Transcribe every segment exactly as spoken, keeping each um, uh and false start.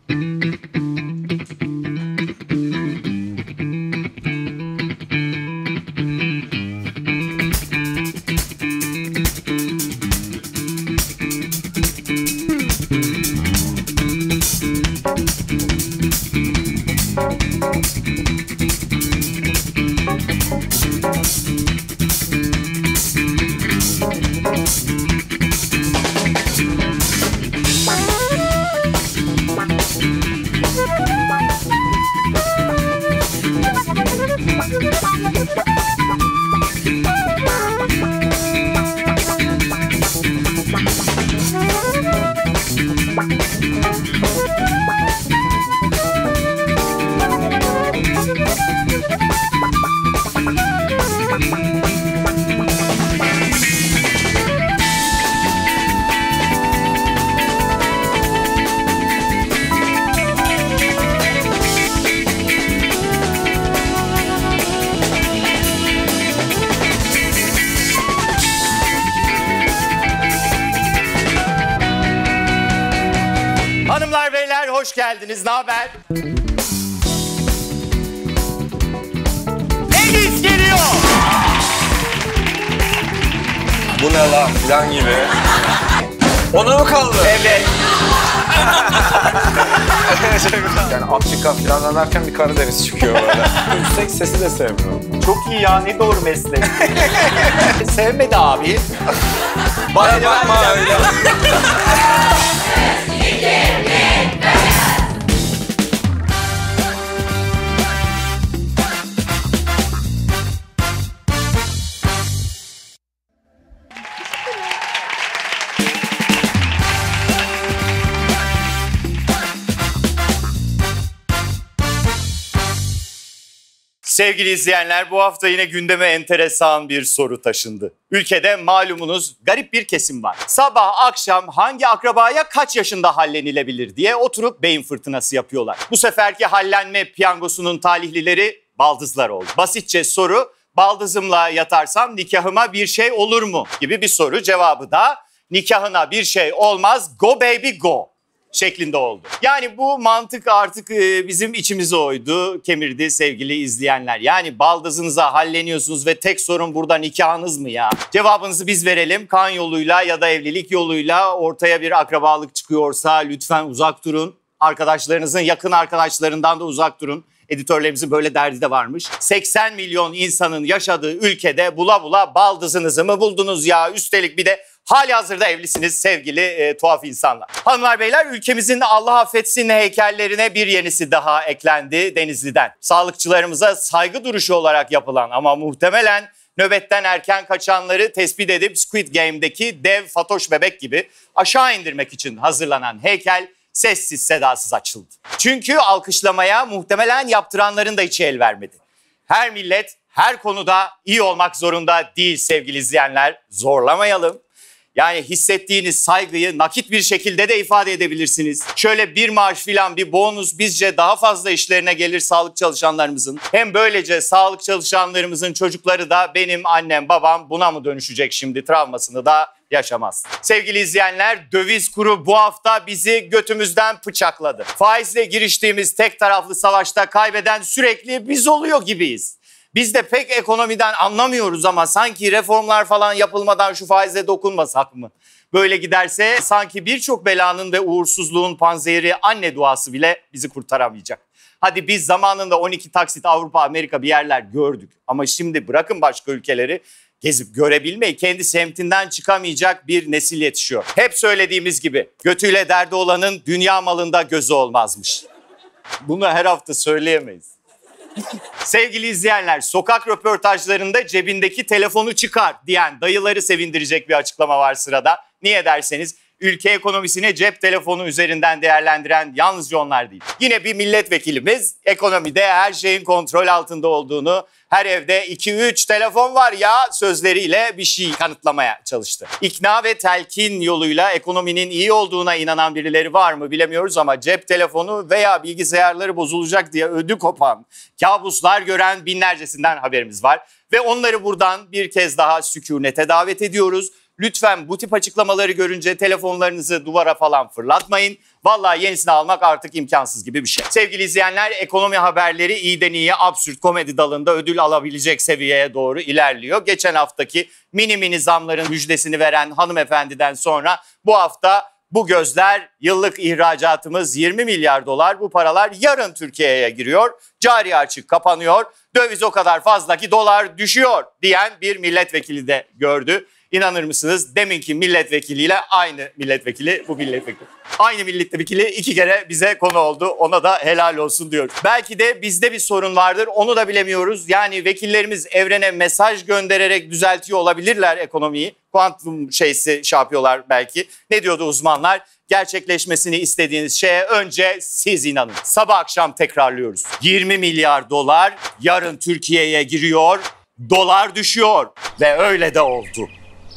Hanımlar beyler hoş geldiniz. Ne haber? Enis geliyor. Bu ne lan falan gibi. Ona mı kaldı? Evet. Yani Afrika falan anlarken bir Karadeniz çıkıyor böyle. Yüksek sesi de sevmiyorum. Çok iyi ya, ne doğru meslek. Sevmedi abi. Bana bakma öyle. Sevgili izleyenler, bu hafta yine gündeme enteresan bir soru taşındı. Ülkede malumunuz garip bir kesim var. Sabah akşam hangi akrabaya kaç yaşında hallenilebilir diye oturup beyin fırtınası yapıyorlar. Bu seferki hallenme piyangosunun talihlileri baldızlar oldu. Basitçe soru, baldızımla yatarsam nikahıma bir şey olur mu gibi bir soru. Cevabı da nikahına bir şey olmaz, go baby go şeklinde oldu. Yani bu mantık artık bizim içimize oydu, kemirdi sevgili izleyenler. Yani baldızınıza halleniyorsunuz ve tek sorun burada nikahınız mı ya? Cevabınızı biz verelim. Kan yoluyla ya da evlilik yoluyla ortaya bir akrabalık çıkıyorsa lütfen uzak durun. Arkadaşlarınızın yakın arkadaşlarından da uzak durun. Editörlerimizin böyle derdi de varmış. seksen milyon insanın yaşadığı ülkede bula bula baldızınızı mı buldunuz ya? Üstelik bir de halihazırda evlisiniz sevgili e, tuhaf insanlar. Hanımlar beyler, ülkemizin Allah affetsin heykellerine bir yenisi daha eklendi Denizli'den. Sağlıkçılarımıza saygı duruşu olarak yapılan ama muhtemelen nöbetten erken kaçanları tespit edip Squid Game'deki dev Fatoş bebek gibi aşağı indirmek için hazırlanan heykel sessiz sedasız açıldı. Çünkü alkışlamaya muhtemelen yaptıranların da içi el vermedi. Her millet her konuda iyi olmak zorunda değil sevgili izleyenler. Zorlamayalım. Yani hissettiğiniz saygıyı nakit bir şekilde de ifade edebilirsiniz. Şöyle bir maaş filan bir bonus bizce daha fazla işlerine gelir sağlık çalışanlarımızın. Hem böylece sağlık çalışanlarımızın çocukları da benim annem babam buna mı dönüşecek şimdi travmasını da yaşamaz. Sevgili izleyenler, döviz kuru bu hafta bizi götümüzden bıçakladı. Faizle giriştiğimiz tek taraflı savaşta kaybeden sürekli biz oluyor gibiyiz. Biz de pek ekonomiden anlamıyoruz ama sanki reformlar falan yapılmadan şu faize dokunmasak mı? Böyle giderse sanki birçok belanın ve uğursuzluğun panzehiri anne duası bile bizi kurtaramayacak. Hadi biz zamanında on iki taksit Avrupa, Amerika bir yerler gördük. Ama şimdi bırakın başka ülkeleri, gezip görebilmeyi kendi semtinden çıkamayacak bir nesil yetişiyor. Hep söylediğimiz gibi götüyle derdi olanın dünya malında gözü olmazmış. Bunu her hafta söyleyemeyiz. Sevgili izleyenler, sokak röportajlarında cebindeki telefonu çıkar diyen dayıları sevindirecek bir açıklama var sırada. Niye derseniz ülke ekonomisini cep telefonu üzerinden değerlendiren yalnızca onlar değil. Yine bir milletvekilimiz ekonomide her şeyin kontrol altında olduğunu, her evde iki üç telefon var ya sözleriyle bir şey kanıtlamaya çalıştı. İkna ve telkin yoluyla ekonominin iyi olduğuna inanan birileri var mı bilemiyoruz ama cep telefonu veya bilgisayarları bozulacak diye ödü kopan, kabuslar gören binlercesinden haberimiz var. Ve onları buradan bir kez daha sükunete davet ediyoruz. Lütfen bu tip açıklamaları görünce telefonlarınızı duvara falan fırlatmayın. Vallahi yenisini almak artık imkansız gibi bir şey. Sevgili izleyenler, ekonomi haberleri iyiden iyiye absürt komedi dalında ödül alabilecek seviyeye doğru ilerliyor. Geçen haftaki mini mini zamların müjdesini veren hanımefendiden sonra bu hafta bu gözler yıllık ihracatımız yirmi milyar dolar. Bu paralar yarın Türkiye'ye giriyor. Cari açık kapanıyor. Döviz o kadar fazla ki dolar düşüyor diyen bir milletvekili de gördü. İnanır mısınız? Deminki milletvekiliyle aynı milletvekili, bu milletvekili. Aynı milletvekili iki kere bize konu oldu. Ona da helal olsun diyoruz. Belki de bizde bir sorun vardır. Onu da bilemiyoruz. Yani vekillerimiz evrene mesaj göndererek düzeltiyor olabilirler ekonomiyi. Kuantum şeysi şey yapıyorlar belki. Ne diyordu uzmanlar? Gerçekleşmesini istediğiniz şeye önce siz inanın. Sabah akşam tekrarlıyoruz. yirmi milyar dolar yarın Türkiye'ye giriyor. Dolar düşüyor ve öyle de oldu.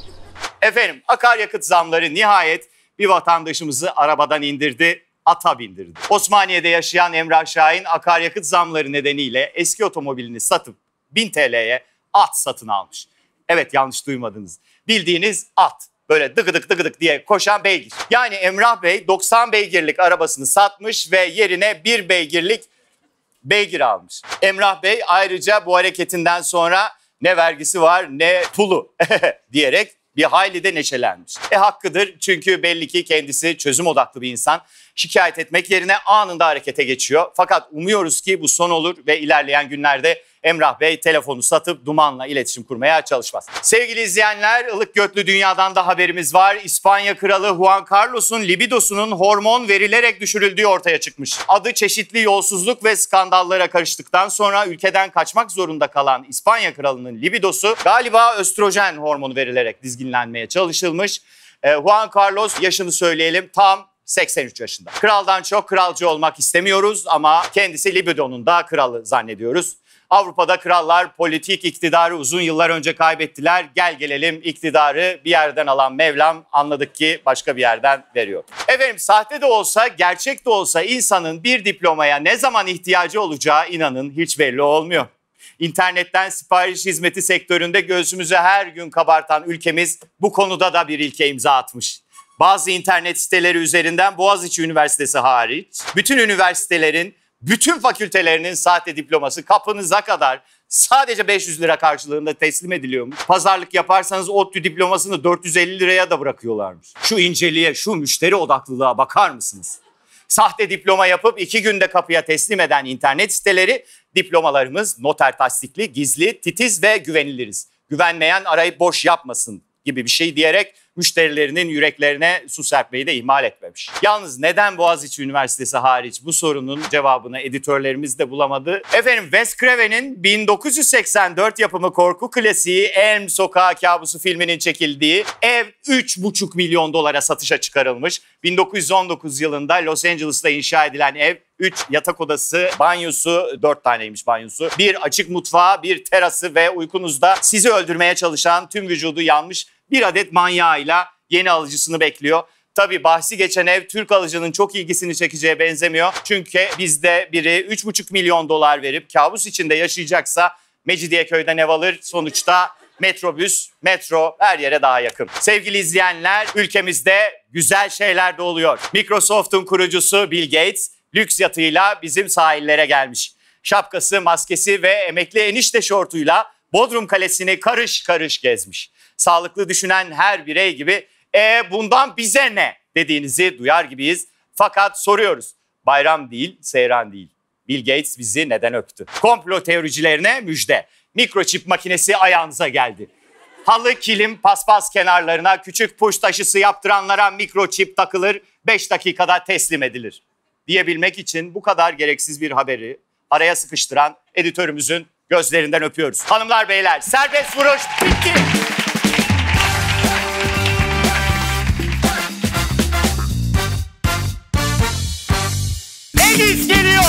Efendim, akaryakıt zamları nihayet bir vatandaşımızı arabadan indirdi, ata bindirdi. Osmaniye'de yaşayan Emrah Şahin akaryakıt zamları nedeniyle eski otomobilini satıp bin T L'ye at satın almış. Evet, yanlış duymadınız. Bildiğiniz at. Böyle dıgıdık dıgıdık diye koşan beygir. Yani Emrah Bey doksan beygirlik arabasını satmış ve yerine bir beygirlik beygir almış. Emrah Bey ayrıca bu hareketinden sonra ne vergisi var ne pulu diyerek bir hayli de neşelenmiş. E hakkıdır, çünkü belli ki kendisi çözüm odaklı bir insan. Şikayet etmek yerine anında harekete geçiyor. Fakat umuyoruz ki bu son olur ve ilerleyen günlerde Emrah Bey telefonu satıp dumanla iletişim kurmaya çalışmaz. Sevgili izleyenler, ılık götlü dünyadan da haberimiz var. İspanya Kralı Juan Carlos'un libidosunun hormon verilerek düşürüldüğü ortaya çıkmış. Adı çeşitli yolsuzluk ve skandallara karıştıktan sonra ülkeden kaçmak zorunda kalan İspanya Kralı'nın libidosu galiba östrojen hormonu verilerek dizginlenmeye çalışılmış. Ee, Juan Carlos, yaşını söyleyelim, tam seksen üç yaşında. Kraldan çok kralcı olmak istemiyoruz ama kendisi libidonun da kralı zannediyoruz. Avrupa'da krallar politik iktidarı uzun yıllar önce kaybettiler. Gel gelelim iktidarı bir yerden alan Mevlam anladık ki başka bir yerden veriyor. Efendim, sahte de olsa gerçek de olsa insanın bir diplomaya ne zaman ihtiyacı olacağı inanın hiç belli olmuyor. İnternetten sipariş hizmeti sektöründe göğsümüzü her gün kabartan ülkemiz bu konuda da bir ilke imza atmış. Bazı internet siteleri üzerinden Boğaziçi Üniversitesi hariç bütün üniversitelerin, bütün fakültelerinin sahte diploması kapınıza kadar sadece beş yüz lira karşılığında teslim ediliyormuş. Pazarlık yaparsanız ODTÜ diplomasını dört yüz elli liraya da bırakıyorlarmış. Şu inceliğe, şu müşteri odaklılığa bakar mısınız? Sahte diploma yapıp iki günde kapıya teslim eden internet siteleri, diplomalarımız noter tasdikli, gizli, titiz ve güveniliriz. Güvenmeyen arayıp boş yapmasın gibi bir şey diyerek müşterilerinin yüreklerine su serpmeyi de ihmal etmemiş. Yalnız neden Boğaziçi Üniversitesi hariç bu sorunun cevabını editörlerimiz de bulamadı? Efendim, Wes Craven'in bin dokuz yüz seksen dört yapımı korku klasiği Elm Sokağı Kabusu filminin çekildiği Ev üç buçuk milyon dolara satışa çıkarılmış. bin dokuz yüz on dokuz yılında Los Angeles'ta inşa edilen ev, üç yatak odası, banyosu, dört taneymiş banyosu, bir açık mutfağı, bir terası ve uykunuzda sizi öldürmeye çalışan, tüm vücudu yanmış bir adet manyağıyla yeni alıcısını bekliyor. Tabii bahsi geçen ev Türk alıcının çok ilgisini çekeceğe benzemiyor. Çünkü bizde biri üç buçuk milyon dolar verip kabus içinde yaşayacaksa Mecidiyeköy'den ev alır. Sonuçta metrobüs, metro her yere daha yakın. Sevgili izleyenler, ülkemizde güzel şeyler de oluyor. Microsoft'un kurucusu Bill Gates lüks yatıyla bizim sahillere gelmiş. Şapkası, maskesi ve emekli enişte şortuyla Bodrum Kalesi'ni karış karış gezmiş. Sağlıklı düşünen her birey gibi e bundan bize ne dediğinizi duyar gibiyiz. Fakat soruyoruz, bayram değil, seyran değil. Bill Gates bizi neden öptü? Komplo teoricilerine müjde. Mikroçip makinesi ayağınıza geldi. Halı, kilim, paspas kenarlarına küçük push taşısı yaptıranlara mikroçip takılır, beş dakikada teslim edilir. Diyebilmek için bu kadar gereksiz bir haberi araya sıkıştıran editörümüzün gözlerinden öpüyoruz. Hanımlar beyler, serbest vuruş bitti. Enis geliyor.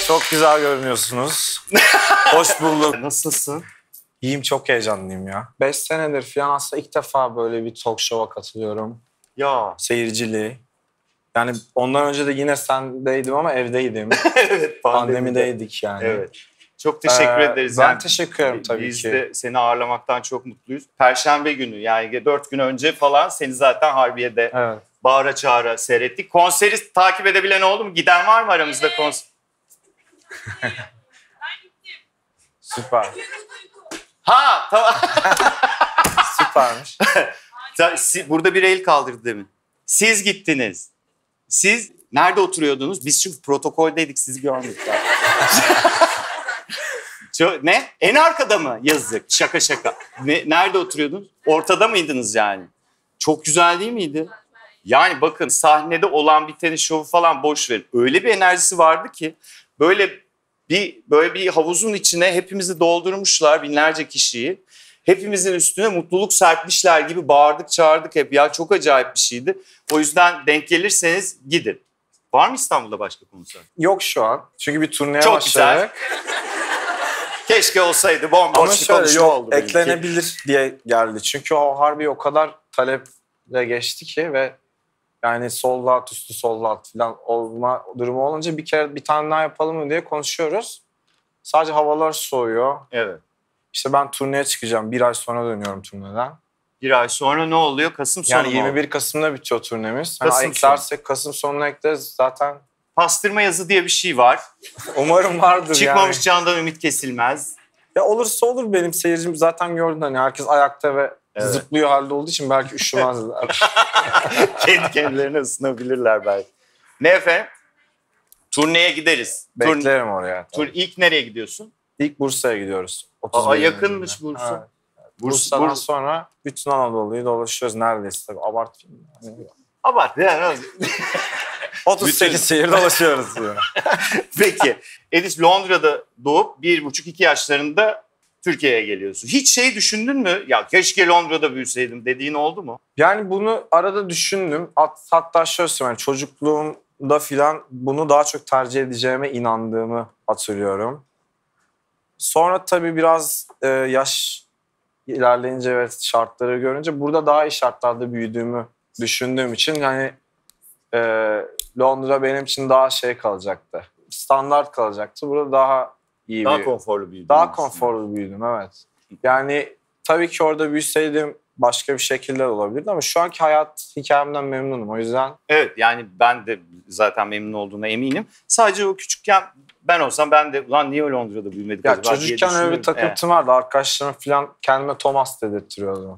Çok güzel görünüyorsunuz. Hoş bulduk. Nasılsın? İyiyim, çok heyecanlıyım ya. Beş senedir falan aslında ilk defa böyle bir talk show'a katılıyorum. Ya. Seyircili. Yani ondan önce de yine sendeydim ama evdeydim. Evet, pandemide. Pandemideydik yani. Evet. Çok teşekkür Ee, ederiz. Ben yani, teşekkür ederim tabii biz ki. Biz de seni ağırlamaktan çok mutluyuz. Perşembe günü yani dört gün önce falan seni zaten Harbiye'de Evet. bağıra çağıra seyrettik. Konseri takip edebilen oldu mu? Giden var mı aramızda Evet. konser? Süper. Ha tamam. Süpermiş. Burada bir el kaldırdı demin. Siz gittiniz. Siz nerede oturuyordunuz? Biz çünkü protokoldeydik, sizi görmedik. Çok, ne? En arkada mı? Yazık. Şaka şaka. Ne, nerede oturuyordunuz? Ortada mıydınız yani? Çok güzel değil miydi? Yani bakın sahnede olan biteni şovu falan boş verin. Öyle bir enerjisi vardı ki böyle bir böyle bir havuzun içine hepimizi doldurmuşlar, binlerce kişiyi. Hepimizin üstüne mutluluk serpmişler gibi bağırdık çağırdık hep. Ya çok acayip bir şeydi. O yüzden denk gelirseniz gidin. Var mı İstanbul'da başka konser? Yok şu an. Çünkü bir turneye Çok başladık. Keşke olsaydı. Ama Bomboş bir şöyle konuşma yok, oldu benimki. eklenebilir diye geldi. Çünkü o harbi o kadar taleple geçti ki ve yani sold out üstü sold out falan olma durumu olunca bir kere bir tane daha yapalım mı diye konuşuyoruz. Sadece havalar soğuyor. Evet. İşte ben turneye çıkacağım. Bir ay sonra dönüyorum turneden. Bir ay sonra ne oluyor? Kasım sonu Yani mu yirmi oldu? bir Kasım'da bitiyor turnemiz. Hani Kasım eklersek Kasım sonuna ekleriz zaten. Pastırma yazı diye bir şey var. Umarım vardır Çıkmamış yani. candan ümit kesilmez. Ya olursa olur, benim seyircim zaten gördün hani herkes ayakta ve Evet. zıplıyor halde olduğu için belki üşümezler. Kendi kendilerine ısınabilirler belki. Ne efendim? Turneye gideriz. Turn, Beklerim oraya. tur, ilk nereye gidiyorsun? İlk Bursa'ya gidiyoruz. otuz Aa, bir yakınmış Eylül'de. Bursa. Evet. Bursa, Bursa'dan Bursa. sonra bütün Anadolu'yu dolaşıyoruz neredeyse. Tabii abartmayayım. Yani. Abart. Yani. otuz sekiz Bütün- şehir dolaşıyoruz. Yani. Peki. Edis Londra'da doğup bir buçuk iki yaşlarında Türkiye'ye geliyorsun. Hiç şey düşündün mü? Ya keşke Londra'da büyüseydim dediğin oldu mu? Yani bunu arada düşündüm. Hat- Hatta şöyle söyleyeyim. Çocukluğumda filan bunu daha çok tercih edeceğime inandığımı hatırlıyorum. Sonra tabii biraz e, yaş ilerleyince ve şartları görünce burada daha iyi şartlarda büyüdüğümü düşündüğüm için yani e, Londra benim için daha şey kalacaktı. Standart kalacaktı. Burada daha iyi Daha bir... konforlu büyüdün. Daha konforlu büyüdüm, evet. Yani tabii ki orada büyüseydim başka bir şekilde de olabilirdi ama şu anki hayat hikayemden memnunum. O yüzden Evet yani ben de zaten memnun olduğuna eminim. Sadece o küçükken ben olsam ben de ulan niye Londra'da büyümedik ya acaba diye çocukken öyle bir düşünürüm. takıntım vardı. Arkadaşlarım falan kendime Thomas dedirtiyordu.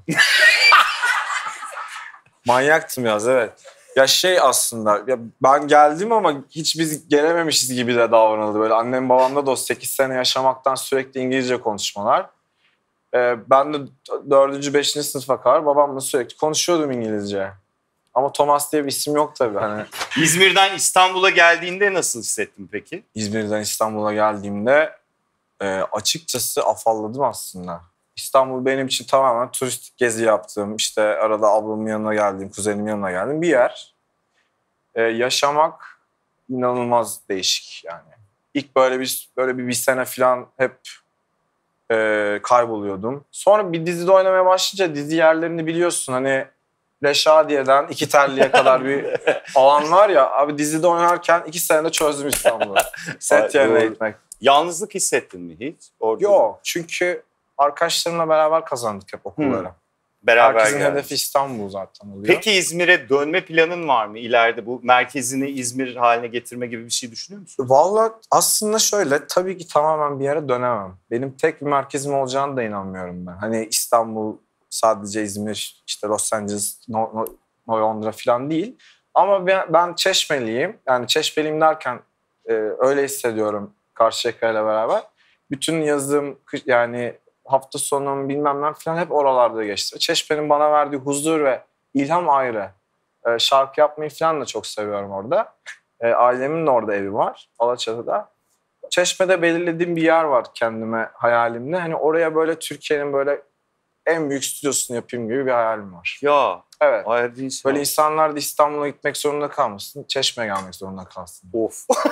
Manyaktım biraz, evet. Ya şey aslında ya ben geldim ama hiç biz gelememişiz gibi de davranıldı. Böyle annem babamla da o sekiz sene yaşamaktan sürekli İngilizce konuşmalar. Ee, ben de dördüncü beşinci sınıfa kadar babamla sürekli konuşuyordum İngilizce. Ama Thomas diye bir isim yok tabii. Hani İzmir'den İstanbul'a geldiğinde nasıl hissettin peki? İzmir'den İstanbul'a geldiğimde e, açıkçası afalladım aslında. İstanbul benim için tamamen turistik gezi yaptığım, işte arada ablamın yanına geldiğim, kuzenimin yanına geldiğim bir yer. Ee, yaşamak inanılmaz değişik yani. İlk böyle bir böyle bir, bir sene falan hep e, kayboluyordum. Sonra bir dizide oynamaya başlayınca dizi yerlerini biliyorsun. Hani Reşadiye'den iki Telli'ye kadar bir alan var ya. Abi dizide oynarken iki senede çözdüm İstanbul'u. Set yerine Doğru. gitmek. Yalnızlık hissettin mi hiç? Orada Yok, çünkü arkadaşlarımla beraber kazandık hep okulları. beraber Herkesin geldiniz. hedefi İstanbul zaten oluyor. Peki İzmir'e dönme planın var mı? İleride bu merkezini İzmir haline getirme gibi bir şey düşünüyor musun? Vallahi aslında şöyle, tabii ki tamamen bir yere dönemem. Benim tek bir merkezim olacağına da inanmıyorum ben. Hani İstanbul, sadece İzmir, işte Los Angeles, no, no, no Londra falan değil. Ama ben, ben Çeşmeliyim. Yani Çeşmeliyim derken e, öyle hissediyorum Karşıyaka'yla beraber. Bütün yazım, yani hafta sonum bilmem ne falan hep oralarda geçti. Çeşme'nin bana verdiği huzur ve ilham ayrı. E, şarkı yapmayı falan da çok seviyorum orada. E, ailemin de orada evi var, Alaçatı'da. Çeşme'de belirlediğim bir yer var kendime hayalimde. Hani oraya böyle Türkiye'nin böyle en büyük stüdyosunu yapayım gibi bir hayalim var. Ya. Evet. Hayal değil. Böyle insanlar da İstanbul'a gitmek zorunda kalmasın, Çeşme'ye gelmek zorunda kalsın. Of.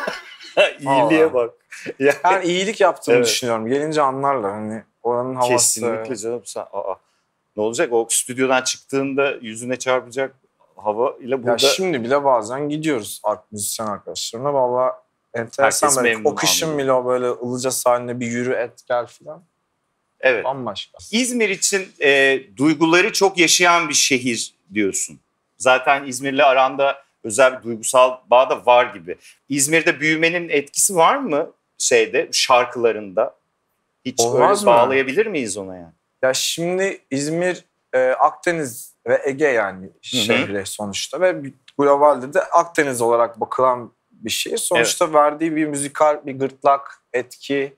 İyiliğe bak. Yani, yani iyilik yaptığımı evet. düşünüyorum. Gelince anlarlar hani oranın havası. Kesinlikle canım. Sen, aa, ne olacak? O stüdyodan çıktığında yüzüne çarpacak hava ile burada... Ya şimdi bile bazen gidiyoruz müzisyen arkadaşlarımla. Valla enteresan. Böyle, o kışın bile o böyle ılıca sahilde bir yürü et gel falan. Evet. Bambaşka. İzmir için e, duyguları çok yaşayan bir şehir diyorsun. Zaten İzmir'le aranda özel bir duygusal bağ da var gibi. İzmir'de büyümenin etkisi var mı şeyde, şarkılarında? Hiç Olmaz öyle mı? Bağlayabilir miyiz ona yani? Ya şimdi İzmir e, Akdeniz ve Ege yani şehri Hı-hı. sonuçta ve globalde de Akdeniz olarak bakılan bir şehir. Sonuçta evet. verdiği bir müzikal bir gırtlak, etki,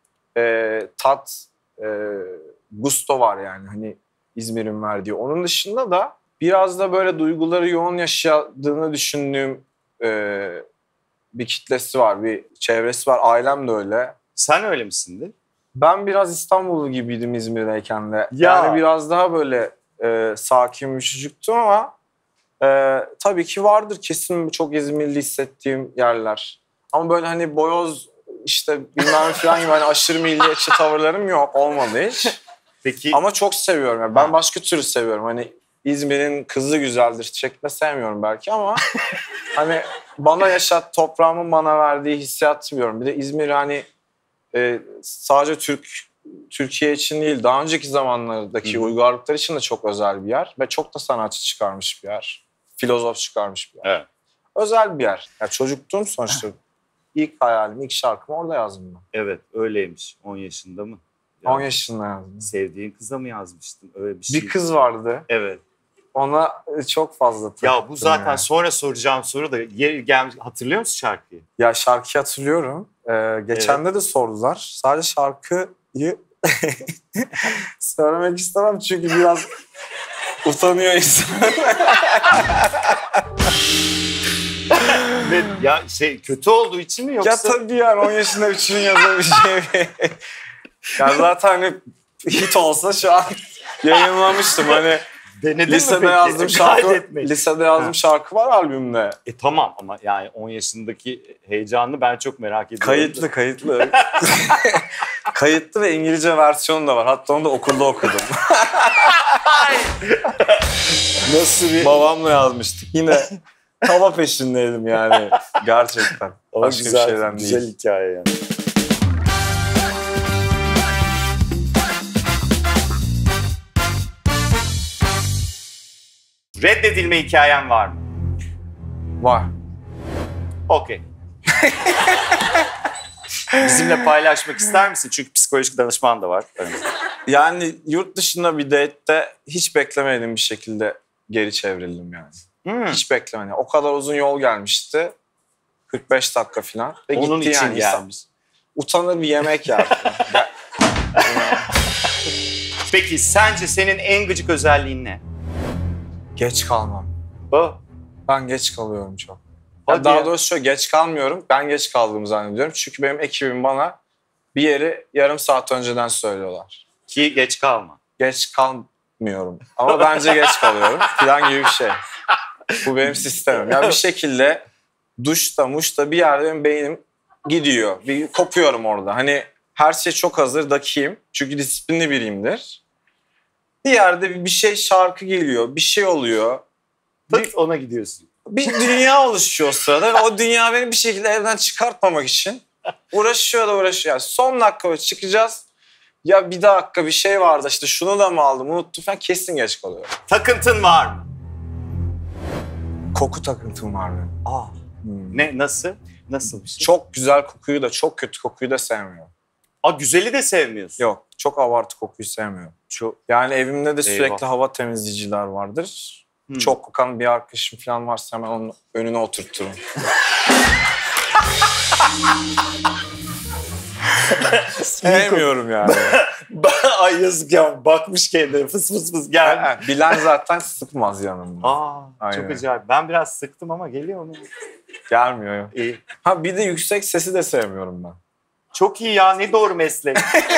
e, tat, e, gusto var yani hani İzmir'in verdiği. Onun dışında da biraz da böyle duyguları yoğun yaşadığını düşündüğüm e, bir kitlesi var, bir çevresi var. Ailem de öyle. Sen öyle misindir? Ben biraz İstanbullu gibiydim İzmir'deyken de. Ya. Yani biraz daha böyle e, sakin bir çocuktum ama e, tabii ki vardır kesin çok İzmirli hissettiğim yerler. Ama böyle hani boyoz işte bilmem falan gibi hani aşırı milliyetçi tavırlarım yok, olmadı hiç. Peki. Ama çok seviyorum. Yani ben başka türlü seviyorum. Hani İzmir'in kızı güzeldir şeklinde sevmiyorum belki ama hani bana yaşat, toprağımın bana verdiği hissiyatı seviyorum. Bir de İzmir hani e, sadece Türk Türkiye için değil, daha önceki zamanlardaki Hı-hı. uygarlıklar için de çok özel bir yer ve çok da sanatçı çıkarmış bir yer. Filozof çıkarmış bir yer. Evet. Özel bir yer. Yani çocukluğum sonuçta ilk hayalim, ilk şarkımı orada yazdım ben. Evet, öyleymiş. on yaşında mı? on yaşında yazdım. Sevdiğin kıza mı yazmıştın? Öyle bir şey. Bir kız vardı. Evet. Ona çok fazla taktım. Ya bu zaten yani. Sonra soracağım soru da gelmiş. Hatırlıyor musun şarkıyı? Ya şarkıyı hatırlıyorum. Ee, geçen evet. de sordular. Sadece şarkıyı söylemek istemem çünkü biraz utanıyor insan. Ya şey kötü olduğu için mi yoksa? Ya tabii yani on yaşında üçünün yazabileceği. Ya zaten hani hit olsa şu an yayınlamıştım hani. Denedin lisede yazdığım şarkı, lisede yazdığım ha. şarkı var albümde. E tamam ama yani on yaşındaki heyecanını ben çok merak ediyorum. Kayıtlı, kayıtlı. Kayıtlı ve İngilizce versiyonu da var. Hatta onu da okulda okudum. Nasıl bir... Babamla yazmıştık. Yine hava peşindeydim yani. Gerçekten. Ama Başka güzel, bir şeyden güzel değil. Güzel hikaye yani. Reddedilme hikayen var mı? Var. Okey. Bizimle paylaşmak ister misin? Çünkü psikolojik danışman da var. Yani yurt dışında bir date'te hiç beklemediğim bir şekilde geri çevrildim yani. Hmm. Hiç beklemedim. O kadar uzun yol gelmişti. kırk beş dakika falan. Ve Onun gitti için yani gelmiş. Utanır bir yemek yaptı. Peki sence senin en gıcık özelliğin ne? Geç kalmam. O? Ben geç kalıyorum çok. Ya daha ya. doğrusu şöyle geç kalmıyorum. Ben geç kaldığımı zannediyorum. Çünkü benim ekibim bana bir yeri yarım saat önceden söylüyorlar. Ki geç kalma. Geç kalmıyorum. Ama bence geç kalıyorum. Falan gibi bir şey. Bu benim sistemim. Ya bir şekilde duşta muşta bir yerde benim beynim gidiyor. Bir kopuyorum orada. Hani her şey çok hazır, dakiyim. Çünkü disiplinli biriyimdir. Bir yerde bir şey şarkı geliyor, bir şey oluyor. Bir, ona gidiyorsun. Bir dünya oluşuyor o sırada ve o dünya beni bir şekilde evden çıkartmamak için uğraşıyor da uğraşıyor. Yani son dakika çıkacağız. Ya bir dakika bir şey vardı işte şunu da mı aldım unuttum falan kesin geç kalıyor. Takıntın var mı? Koku takıntım var benim. Aa. Hmm. Ne nasıl? Nasıl bir şey? Çok güzel kokuyu da çok kötü kokuyu da sevmiyorum. Aa güzeli de sevmiyorsun. Yok çok abartı kokuyu sevmiyorum. Çok. Yani evimde de sürekli Eyvah. hava temizleyiciler vardır. Hmm. Çok kokan bir arkadaşım falan varsa hemen onun önüne oturturum. Sevmiyorum yani. Ay yazık ya bakmış kendine fıs fıs fıs gel. Bilen zaten sıkmaz yanımda. Aa Aynen. Çok acayip. Ben biraz sıktım ama geliyor mu? Gelmiyor yok. İyi. Ha bir de yüksek sesi de sevmiyorum ben. Çok iyi ya ne doğru meslek.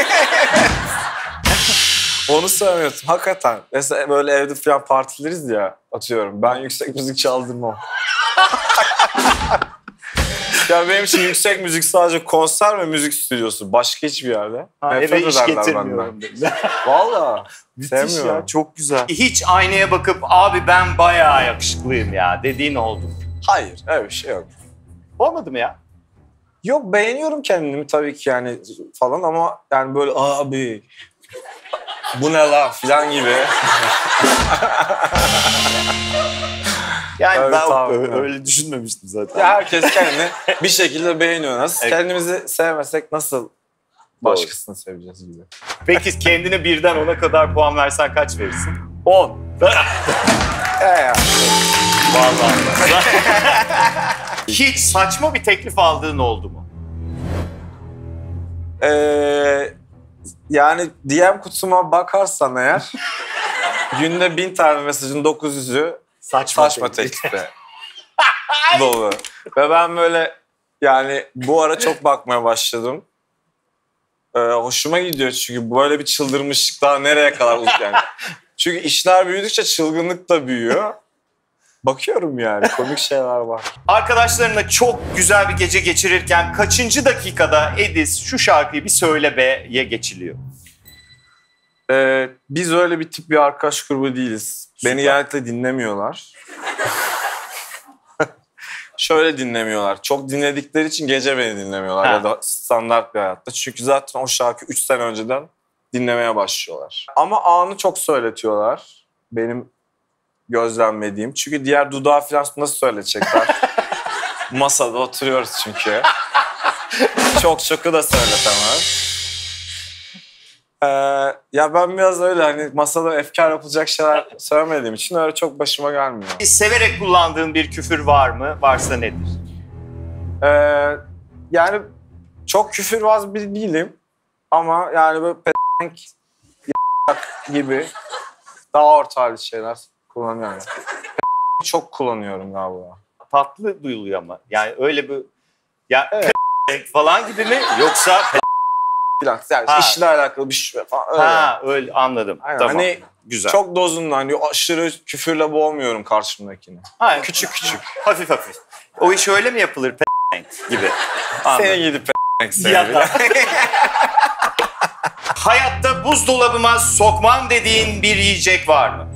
Onu sevmiyorum. Hakikaten. Mesela böyle evde falan partileriz ya atıyorum. Ben yüksek müzik çaldırmam. Ya benim için yüksek müzik sadece konser ve müzik stüdyosu. Başka hiçbir yerde. Ha, eve iş getirmiyorum. Valla. Müthiş ya, çok güzel. Hiç aynaya bakıp abi ben bayağı yakışıklıyım ya dediğin oldu. Hayır, öyle bir şey yok. Olmadı mı ya? Yok, beğeniyorum kendimi tabii ki yani falan ama yani böyle abi bu ne la filan gibi. Yani evet, ben tamam, öyle, öyle düşünmemiştim zaten. Ya herkes kendini bir şekilde beğeniyor. Nasıl evet. Kendimizi sevmesek nasıl başkasını seveceğiz gibi. Peki kendine birden ona kadar puan versen kaç verirsin? on. Ee ya. Vallahi. Hiç saçma bir teklif aldığın oldu mu? Ee, yani D M kutuma bakarsan eğer günde bin tane mesajın dokuz yüzü saçma, saçma teklifi dolu. Ve ben böyle yani bu ara çok bakmaya başladım. Ee, hoşuma gidiyor çünkü böyle bir çıldırmışlık daha nereye kadar yani. Çünkü işler büyüdükçe çılgınlık da büyüyor. Bakıyorum yani komik şeyler var. Arkadaşlarınla çok güzel bir gece geçirirken kaçıncı dakikada Edis şu şarkıyı bir söyle be'ye geçiliyor? Ee, biz öyle bir tip bir arkadaş grubu değiliz. Süper. Beni genellikle dinlemiyorlar. Şöyle dinlemiyorlar. Çok dinledikleri için gece beni dinlemiyorlar. Ha. Ya da standart bir hayatta. Çünkü zaten o şarkı üç sene önceden dinlemeye başlıyorlar. Ama anı çok söyletiyorlar. Benim gözlemlediğim. Çünkü diğer dudağı falan nasıl söyleyecekler? Masada oturuyoruz çünkü. Çok çoku da söyletemez. Ee, ya ben biraz öyle hani masada efkar yapılacak şeyler söylemediğim için öyle çok başıma gelmiyor. Severek kullandığın bir küfür var mı? Varsa nedir? Ee, yani çok küfürbaz biri değilim. Ama yani böyle p***enk gibi daha orta halde şeyler kullanıyorum. Çok kullanıyorum galiba. Tatlı duyuluyor ama. Yani öyle bir... Ya evet. falan gibi mi? Yoksa... Yani işle alakalı bir şey falan. Öyle. Ha öyle anladım. Aynen. Tamam. Hani güzel. Çok dozunda hani aşırı küfürle boğmuyorum karşımdakini. Ha, küçük küçük. Hafif hafif. O iş öyle mi yapılır p*** gibi? Seni gidip p*** sevdi. Hayatta buzdolabıma sokmam dediğin bir yiyecek var mı?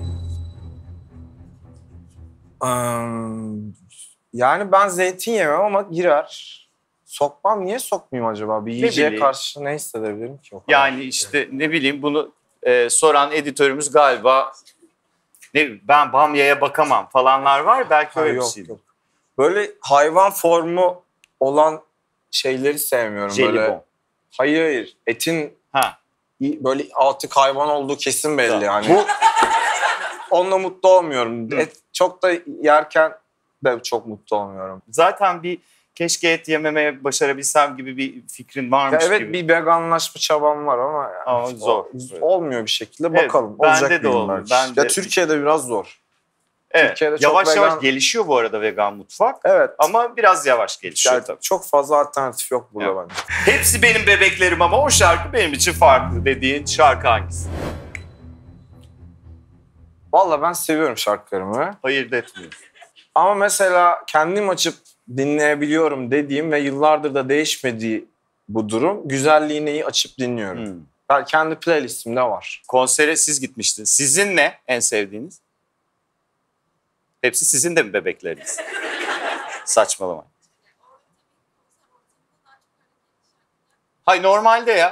Um, yani ben zeytin yemem ama girer. Sokmam. Niye sokmayayım acaba? Bir yiyeceğe karşı ne hissedebilirim ki? O kadar. Yani işte ne bileyim bunu e, soran editörümüz galiba ne ben bamyaya bakamam falanlar var. Belki ha, öyle yok, bir şey. Yok. Böyle hayvan formu olan şeyleri sevmiyorum. Jelibon. Böyle. Hayır hayır. Etin ha. Böyle artık hayvan olduğu kesin belli. Yani. Bu onunla mutlu olmuyorum. Et çok da yerken de çok mutlu olmuyorum. Zaten bir keşke et yememeye başarabilsem gibi bir fikrin varmış ya evet, gibi. Evet bir veganlaşma çabam var ama, yani ama zor. Olmuyor bir şekilde bakalım. Evet, olacak bende de olmuyor. Ya Türkiye'de biraz zor. Evet. Türkiye'de yavaş çok yavaş vegan... gelişiyor bu arada vegan mutfak. Evet. Ama biraz yavaş gelişiyor yani tabii. Çok fazla alternatif yok burada evet. Bence. Hepsi benim bebeklerim ama o şarkı benim için farklı dediğin şarkı hangisi? Vallahi ben seviyorum şarkılarımı. Ayırt etmiyorum. Ama mesela kendim açıp dinleyebiliyorum dediğim ve yıllardır da değişmediği bu durum. Güzelliğini açıp dinliyorum. Hmm. Ben kendi playlistimde var. Konsere siz gitmiştiniz. Sizin ne en sevdiğiniz? Hepsi sizin de mi bebekleriniz? Saçmalama. Hayır normalde ya.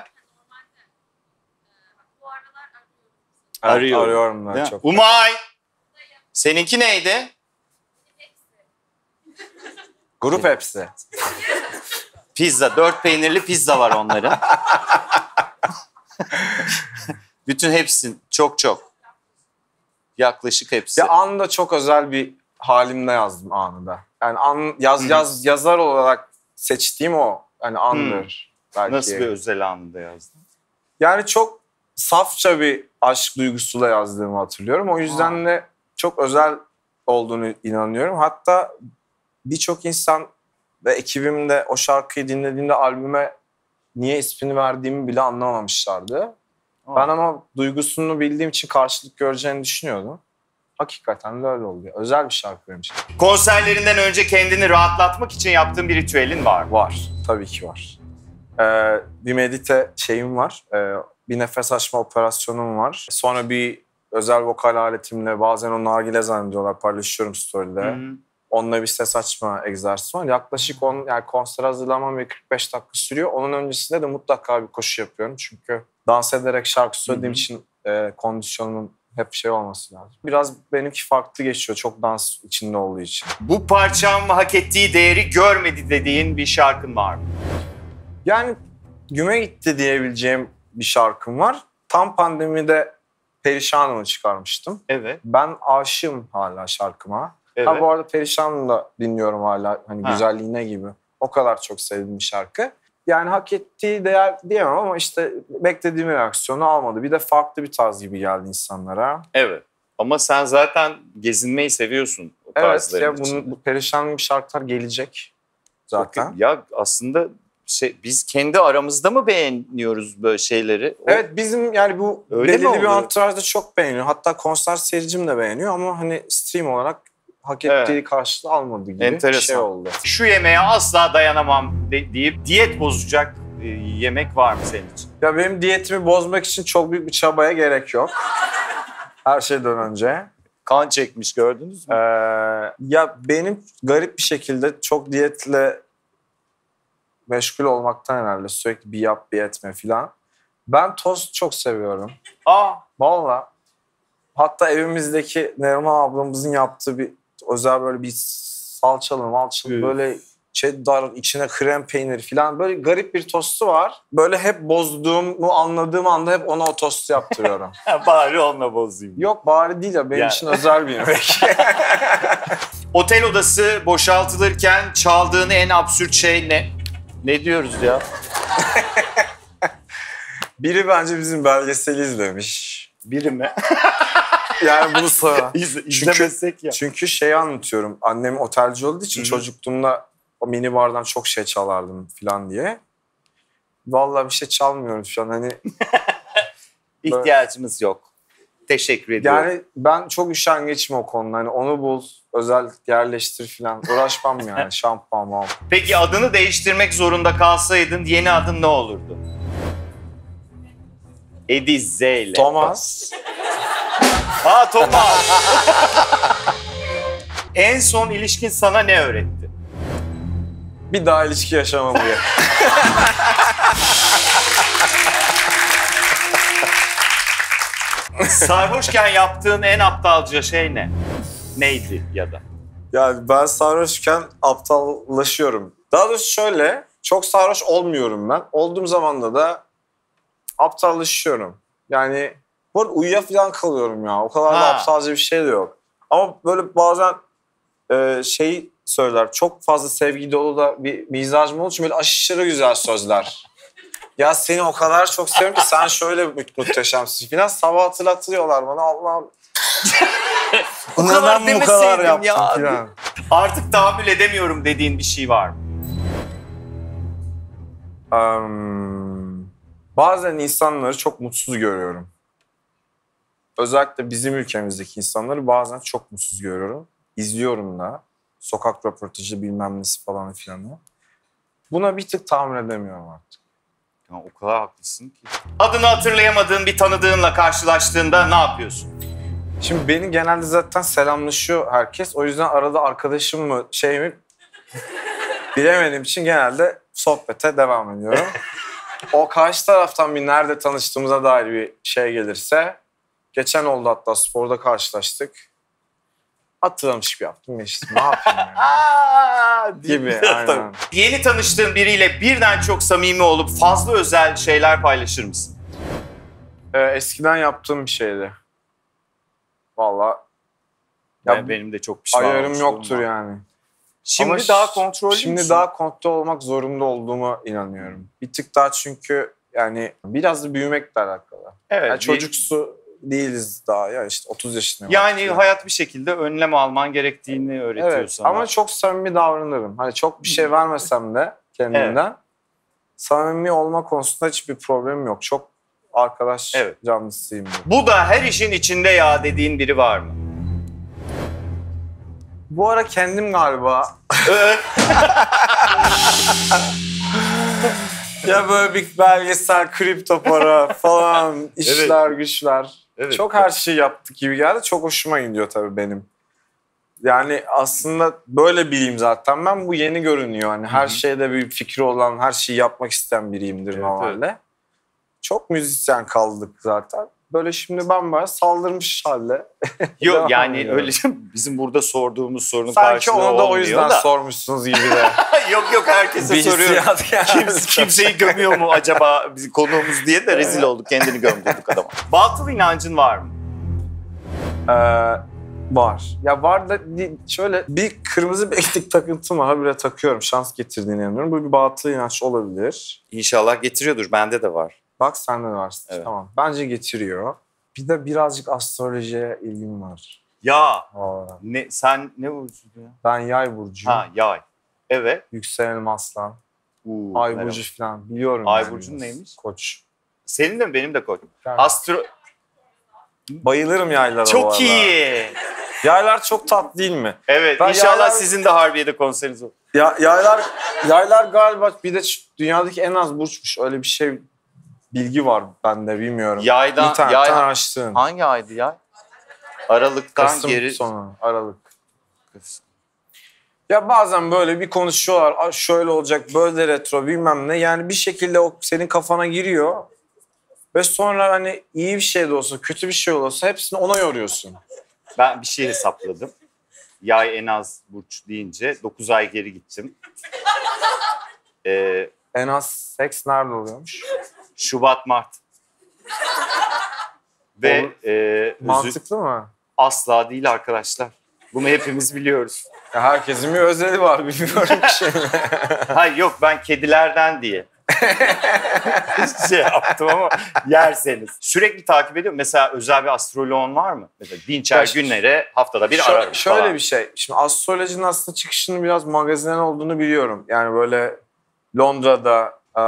Arıyorum. Arıyorum ben çok. Umay! Seninki neydi? Grup hepsi. Pizza. Dört peynirli pizza var onların. Bütün hepsin. Çok çok. Yaklaşık hepsi. Ya anında çok özel bir halimde yazdım anında. Yani an, yaz, hmm. yaz yazar olarak seçtiğim o. Yani andır. Hmm. Belki. Nasıl bir özel anında yazdın? Yani çok safça bir aşk duygusuyla yazdığımı hatırlıyorum. O yüzden de çok özel olduğunu inanıyorum. Hatta birçok insan ve ekibim de o şarkıyı dinlediğinde albüme niye ismini verdiğimi bile anlamamışlardı. Aa. Ben ama duygusunu bildiğim için karşılık göreceğini düşünüyordum. Hakikaten de öyle oluyor. Özel bir şarkı benim için. Konserlerinden önce kendini rahatlatmak için yaptığın bir ritüelin var mı? Var. Tabii ki var. Ee, bir medite şeyim var. Ee, bir nefes açma operasyonum var. Sonra bir özel vokal aletimle, bazen o nargile zannediyorlar, paylaşıyorum story'de. Hı-hı. Onunla bir ses açma egzersizi var. Yaklaşık on, yani konser hazırlamam bir kırk beş dakika sürüyor. Onun öncesinde de mutlaka bir koşu yapıyorum. Çünkü dans ederek şarkı söylediğim Hı-hı. için e, kondisyonumun hep şey olması lazım. Biraz benimki farklı geçiyor, çok dans içinde olduğu için. Bu parçam hak ettiği değeri görmedi dediğin bir şarkın var mı? Yani güme gitti diyebileceğim bir şarkım var. Tam pandemide Perişanım'ı çıkarmıştım. Evet. Ben aşığım hala şarkıma. Evet. Ha bu arada Perişan'ı da dinliyorum hala, hani ha. güzelliğine gibi. O kadar çok sevdiğim bir şarkı. Yani hak ettiği değer diyemem ama işte beklediğim reaksiyonu almadı. Bir de farklı bir tarz gibi geldi insanlara. Evet. Ama sen zaten gezinmeyi seviyorsun o tarzların evet, ya içinde. bunun, bu Perişan'ın bir şarkılar gelecek zaten. Çok, ya aslında şey, biz kendi aramızda mı beğeniyoruz böyle şeyleri? O... Evet, bizim yani bu Öyle belirli bir antrajda çok beğeniyor. Hatta konser seyircim de beğeniyor ama hani stream olarak hak ettiği evet. karşılığı almadı gibi Enteresan. bir şey oldu. Şu yemeğe asla dayanamam de, deyip diyet bozacak e, yemek var mı senin için? Ya benim diyetimi bozmak için çok büyük bir çabaya gerek yok. Her şeyden önce. Kan çekmiş, gördünüz mü? Ee, ya benim garip bir şekilde çok diyetle meşgul olmaktan herhalde, sürekli bir yap bir etme filan. Ben tost çok seviyorum. Aa. Vallahi. Hatta evimizdeki Neriman ablamızın yaptığı bir özel böyle bir salçalı malçalı evet. böyle cheddar, içine krem peyniri falan, böyle garip bir tostu var. Böyle hep bozduğumu anladığım anda hep ona o tostu yaptırıyorum. Bari onunla bozayım. Yok bari değil ya, benim yani. için özel bir yemek. Otel odası boşaltılırken çaldığın en absürt şey ne? Ne diyoruz ya? Biri bence bizim belgeseli izlemiş. Biri mi? Yani bunu sonra. İz, izlemesek çünkü, ya. Çünkü şeyi anlatıyorum. Annem otelci olduğu için Hı-hı. çocukluğumda o mini bardan çok şey çalardım falan diye. Vallahi bir şey çalmıyorum şu an. Hani İhtiyacımız yok. Teşekkür ediyorum. Yani ben çok üşengeçim o konuda. Hani onu bul, özel yerleştir falan. Uğraşmam yani. Şampuan mal. Peki adını değiştirmek zorunda kalsaydın yeni adın ne olurdu? Ediz Z ile. Thomas. Ha Thomas. En son ilişkin sana ne öğretti? Bir daha ilişki yaşamamı ya. Sarhoşken yaptığın en aptalca şey ne? Neydi ya da? Yani ben sarhoşken aptallaşıyorum. Daha doğrusu şöyle, çok sarhoş olmuyorum ben. Olduğum zamanda da aptallaşıyorum. Yani bu arada uyuya falan kalıyorum ya. O kadar ha. da aptalca bir şey de yok. Ama böyle bazen e, şey söyler. Çok fazla sevgi dolu da bir mizacım olduğu için böyle aşırı güzel sözler. Ya seni o kadar çok seviyorum ki sen şöyle muhteşemsin falan. Sabah hatırlatıyorlar bana, Allah'ım. Bu kadar bu kadar yaptım ya. Falan. Artık tahammül edemiyorum dediğin bir şey var mı? Um, bazen insanları çok mutsuz görüyorum. Özellikle bizim ülkemizdeki insanları bazen çok mutsuz görüyorum. İzliyorum da. Sokak röportajı bilmem nesi falan filan. Buna bir tık tahammül edemiyorum artık. Ya o kadar haklısın ki. Adını hatırlayamadığın bir tanıdığınla karşılaştığında ne yapıyorsun? Şimdi beni genelde zaten selamlaşıyor herkes. O yüzden arada arkadaşım mı şey mi bilemediğim için genelde sohbete devam ediyorum. O karşı taraftan bir nerede tanıştığımıza dair bir şey gelirse, geçen oldu hatta, sporda karşılaştık. Hatırlamış gibi yaptım geçtim. Ne yapayım yani? Gibi aynen. Yeni tanıştığın biriyle birden çok samimi olup fazla özel şeyler paylaşır mısın? Ee, eskiden yaptığım bir şeydi. Vallahi. Ya benim de çok pişman ayarım yoktur var. yani. Şimdi Ama daha kontrollü Şimdi misin? daha kontrol olmak zorunda olduğuma inanıyorum. Bir tık daha, çünkü yani biraz da büyümekle alakalı. Evet. Yani çocuksu değiliz daha ya, işte otuz yaşındayım. Yani yani hayat bir şekilde önlem alman gerektiğini öğretiyor evet, sana. Ama çok samimi davranırım. Hani çok bir şey vermesem de kendimden. Evet. Samimi olma konusunda hiçbir problemim yok. Çok arkadaş evet. canlısıyım. Bu da her işin içinde ya dediğin biri var mı? Bu ara kendim galiba. Ya böyle bir belgesel, kripto para falan, işler, evet. güçler. Evet, çok her şeyi yaptık gibi geldi. Çok hoşuma gidiyor tabii benim. Yani aslında böyle biriyim zaten. Ben bu yeni görünüyor. Hani her şeyde bir fikri olan, her şeyi yapmak isteyen biriyimdir evet, normalde. Evet. Çok müzisyen kaldık zaten. Böyle şimdi ben bayağı saldırmış halde. Yok yani öyle bizim burada sorduğumuz sorunun sanki karşılığı olmuyor da. Sanki onu da o yüzden da. sormuşsunuz gibi de. yok yok herkese soruyorum. Kimse, kimseyi gömüyor mu acaba bizim konuğumuz diye de rezil olduk. Kendini gömdürdük adama. Batıl inancın var mı? Ee, var. Ya var da şöyle bir kırmızı bileklik takıntım var. Habire takıyorum. Şans getirdiğine inanıyorum. Bu bir batıl inanç olabilir. İnşallah getiriyordur. Bende de var. Bak sende de var. Evet. Tamam. Bence getiriyor. Bir de birazcık astrolojiye ilgim var. Ya. Aa. Ne sen ne burcusun ya? Ben yay burcuyum. Ha yay. Evet. Yükselenim aslan. Uuu, ay burcu falan biliyorum. Ay yani burcun neymiş? Koç. Senin de mi? Benim de koç. Yani. Astro... Bayılırım yaylara. Çok iyi. Yaylar çok tatlı değil mi? Evet. Ben inşallah yaylar... sizin de Harbiye'de konseriniz olur. Ya, yaylar, yaylar galiba bir de dünyadaki en az burçmuş. Öyle bir şey bilgi var bende bilmiyorum. Yaydan, İnternetten yay, araştırın. Hangi aydı yay? Aralıktan Kasım geri... sonu. Aralık. Kasım. Ya bazen böyle bir konuşuyorlar. Şöyle olacak, böyle retro bilmem ne. Yani bir şekilde o senin kafana giriyor. Ve sonra hani iyi bir şey de olsa, kötü bir şey olsa hepsini ona yoruyorsun. Ben bir şey hesapladım. Yay en az burç deyince dokuz ay geri gittim. Ee, en az seks nerede oluyormuş? Şubat, Mart. Ve e, mantıklı mı? Asla değil arkadaşlar. Bunu hepimiz biliyoruz. Ya herkesin bir özeli var, bilmiyorum bir şey. Hayır yok ben kedilerden diye. Hiç şey yaptım ama yerseniz. Sürekli takip ediyorum. Mesela özel bir astroloğun var mı? Mesela Dinçer Günler'e haftada bir ararım Şöyle falan. bir şey. Şimdi astrolojinin aslında çıkışının biraz magazinden olduğunu biliyorum. Yani böyle Londra'da e,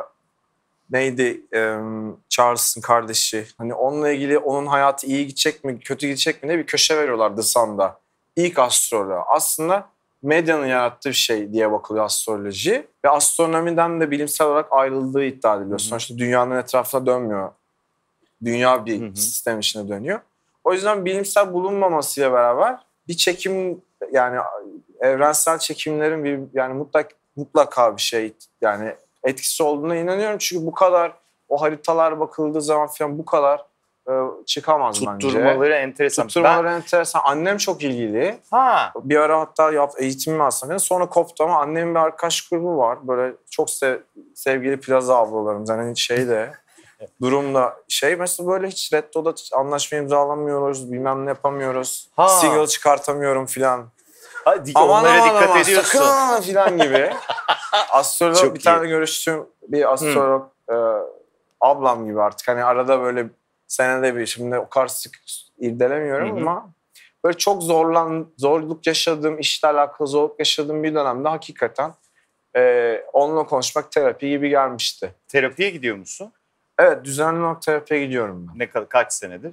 neydi e, Charles'ın kardeşi. Hani onunla ilgili onun hayatı iyi gidecek mi, kötü gidecek mi diye bir köşe veriyorlar The Sun'da. İlk astroloğa. Aslında medyanın yarattığı bir şey diye bakılıyor astroloji. Ve astronomiden de bilimsel olarak ayrıldığı iddia ediliyor. Sonuçta dünyanın etrafına dönmüyor. Dünya bir Hı-hı. sistem içine dönüyor. O yüzden bilimsel bulunmamasıyla beraber bir çekim yani evrensel çekimlerin bir yani mutlak mutlaka bir şey yani etkisi olduğuna inanıyorum. Çünkü bu kadar o haritalar bakıldığı zaman falan bu kadar e, çıkamaz Tutturmaları bence. Tutturmaları enteresan. Tutturmaları ben... enteresan. Annem çok ilgili. Ha. Bir ara hatta yap, eğitimimi alsam. Sonra koptu ama annemin bir arkadaş grubu var. Böyle çok sev, sevgili plaza ablalarım. Yani şey de durumda şey mesela böyle hiç Reddo'da anlaşma imzalamıyoruz. Bilmem ne yapamıyoruz. Ha. Single çıkartamıyorum filan. Hadi onlara aman, dikkat aman, ediyorsun. Sakın filan gibi. Astrolog çok bir iyi. Tane görüştüğüm bir astrolog e, ablam gibi artık. Hani arada böyle senede bir şimdi o kadar sık irdelemiyorum Hı-hı. ama böyle çok zorlan zorluk yaşadığım, işle alakalı zorluk yaşadığım bir dönemde hakikaten e, onunla konuşmak terapi gibi gelmişti. Terapiye gidiyor musun? Evet, düzenli olarak terapiye gidiyorum ben. Ne kadar kaç senedir?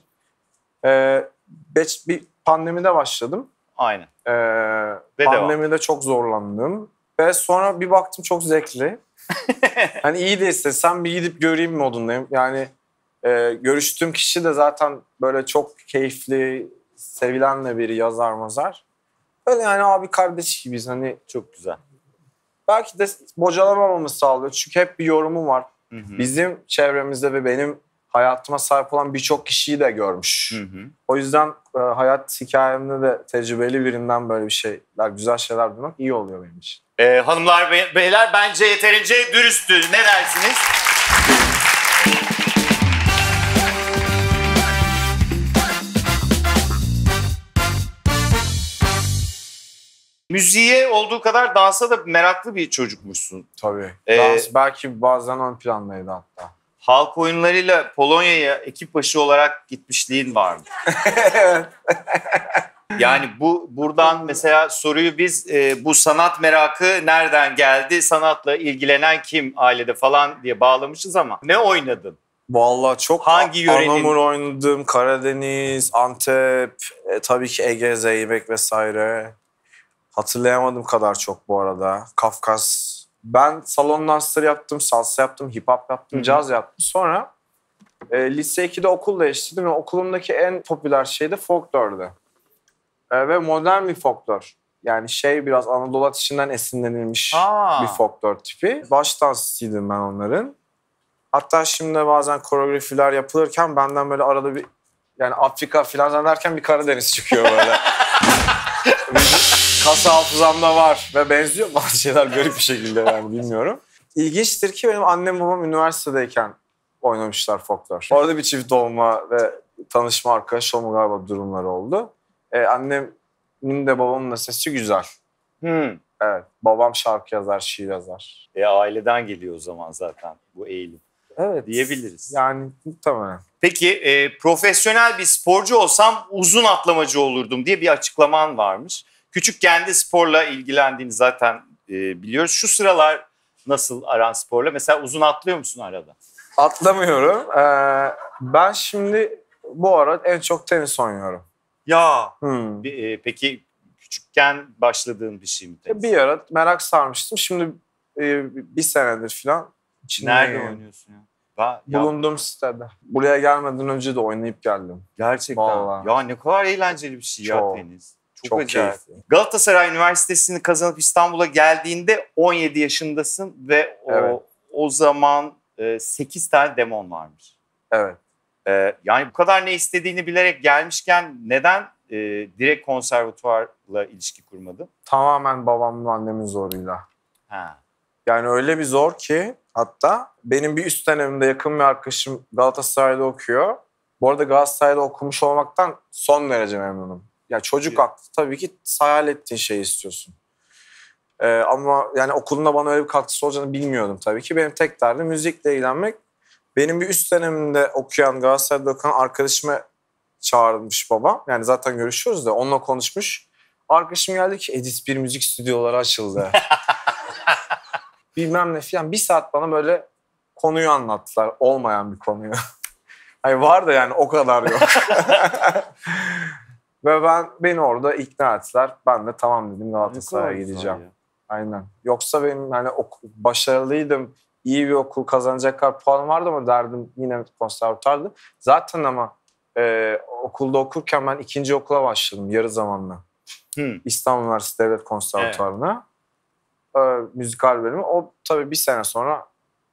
E, beş, bir pandemide başladım. Aynen. E, pandemide devam. Çok zorlandım ve sonra bir baktım çok zevkli. Hani iyi de istesem bir gidip göreyim modundayım. Yani e, görüştüğüm kişi de zaten böyle çok keyifli, sevilen de biri, yazar mazar. Öyle yani abi kardeş gibiyiz hani. Çok güzel. Belki de bocalamamamı sağlıyor. Çünkü hep bir yorumu var. Hı hı. Bizim çevremizde ve benim hayatıma sahip olan birçok kişiyi de görmüş. Hı hı. O yüzden e, hayat hikayemde de tecrübeli birinden böyle bir şeyler, güzel şeyler duymak iyi oluyor benim için. Ee, hanımlar, beyler bence yeterince dürüsttü. Ne dersiniz? Müziğe olduğu kadar dansa da meraklı bir çocukmuşsun. Tabii. Ee, Dans belki bazen ön plandaydı hatta. Halk oyunlarıyla Polonya'ya ekip başı olarak gitmişliğin var mı? Evet. Yani bu buradan mesela soruyu biz e, bu sanat merakı nereden geldi? Sanatla ilgilenen kim ailede falan diye bağlamışız ama ne oynadın? Vallahi çok hangi yörenin? Anamur oynadım, Karadeniz, Antep, e, tabii ki Ege, Zeybek vesaire. Hatırlayamadığım kadar çok bu arada. Kafkas. Ben salon dansları yaptım, salsa yaptım, hip hop yaptım, caz yaptım. Sonra e, lise ikide okul değiştirdim ve okulumdaki en popüler şey de folklordu. E, ve modern bir folklor. Yani şey biraz Anadolu ateşinden esinlenilmiş Aa. bir folklor tipi. Baş dansçıydım ben onların. Hatta şimdi bazen koreografiler yapılırken benden böyle arada bir yani Afrika falan zannederken bir Karadeniz çıkıyor böyle. Kas hafızamda var ve benziyor bazı şeyler garip bir şekilde yani bilmiyorum. İlginçtir ki benim annem babam üniversitedeyken oynamışlar folklor. Orada bir çift olma ve tanışma, arkadaş olma galiba durumları oldu. Ee, annemin de babamın da sesi güzel. Hmm. Evet, babam şarkı yazar, şiir yazar. E aileden geliyor o zaman zaten bu eğilim. Evet. Diyebiliriz. Yani muhtemelen. Peki e, profesyonel bir sporcu olsam uzun atlamacı olurdum diye bir açıklaman varmış. Küçükken de sporla ilgilendiğini zaten e, biliyoruz. Şu sıralar nasıl aran sporla? Mesela uzun atlıyor musun arada? Atlamıyorum. Ee, ben şimdi bu ara en çok tenis oynuyorum. Ya. Hmm. E, peki küçükken başladığın bir şey mi tenis? Bir ara merak sarmıştım. Şimdi e, bir senedir falan. Nerede oynuyorsun ya? Ben, Bulunduğum ya, sitede. Buraya gelmeden önce de oynayıp geldim. Gerçekten. Vallahi. Ya ne kadar eğlenceli bir şey çok, ya tenis. Çok, çok acayip. Keyifli. Galatasaray Üniversitesi'ni kazanıp İstanbul'a geldiğinde on yedi yaşındasın ve o, evet. o zaman e, sekiz tane demon varmış. Evet. E, yani bu kadar ne istediğini bilerek gelmişken neden e, direkt konservatuvarla ilişki kurmadın? Tamamen babamın annemin zoruyla. Ha. Yani öyle bir zor ki hatta benim bir üst dönemimde yakın bir arkadaşım Galatasaray'da okuyor. Bu arada Galatasaray'da okumuş olmaktan son derece memnunum. Yani çocuk aklı tabii ki hayal ettiğin şeyi istiyorsun. Ee, ama yani okulunda bana öyle bir katkısı olacağını bilmiyordum tabii ki. Benim tek derdim müzikle ilgilenmek. Benim bir üst dönemimde okuyan, Galatasaray'da okuyan arkadaşıma çağırmış babam. Yani zaten görüşüyoruz da onunla konuşmuş. Arkadaşım geldi ki Edis bir müzik stüdyoları açıldı. Bilmem ne falan. Bir saat bana böyle konuyu anlattılar. Olmayan bir konuyu. Hayır var da yani o kadar yok. Ve ben beni orada ikna ettiler. Ben de tamam dedim Galatasaray'a gideceğim. Aynen. Yoksa benim hani ok- başarılıydım. İyi bir okul kazanacak kadar puanım vardı ama derdim yine konservatuardı. Zaten ama e, okulda okurken ben ikinci okula başladım yarı zamanla. Hmm. İstanbul Üniversitesi Devlet Konservatuarı'na. Evet. E, müzikal bölümü. O tabii bir sene sonra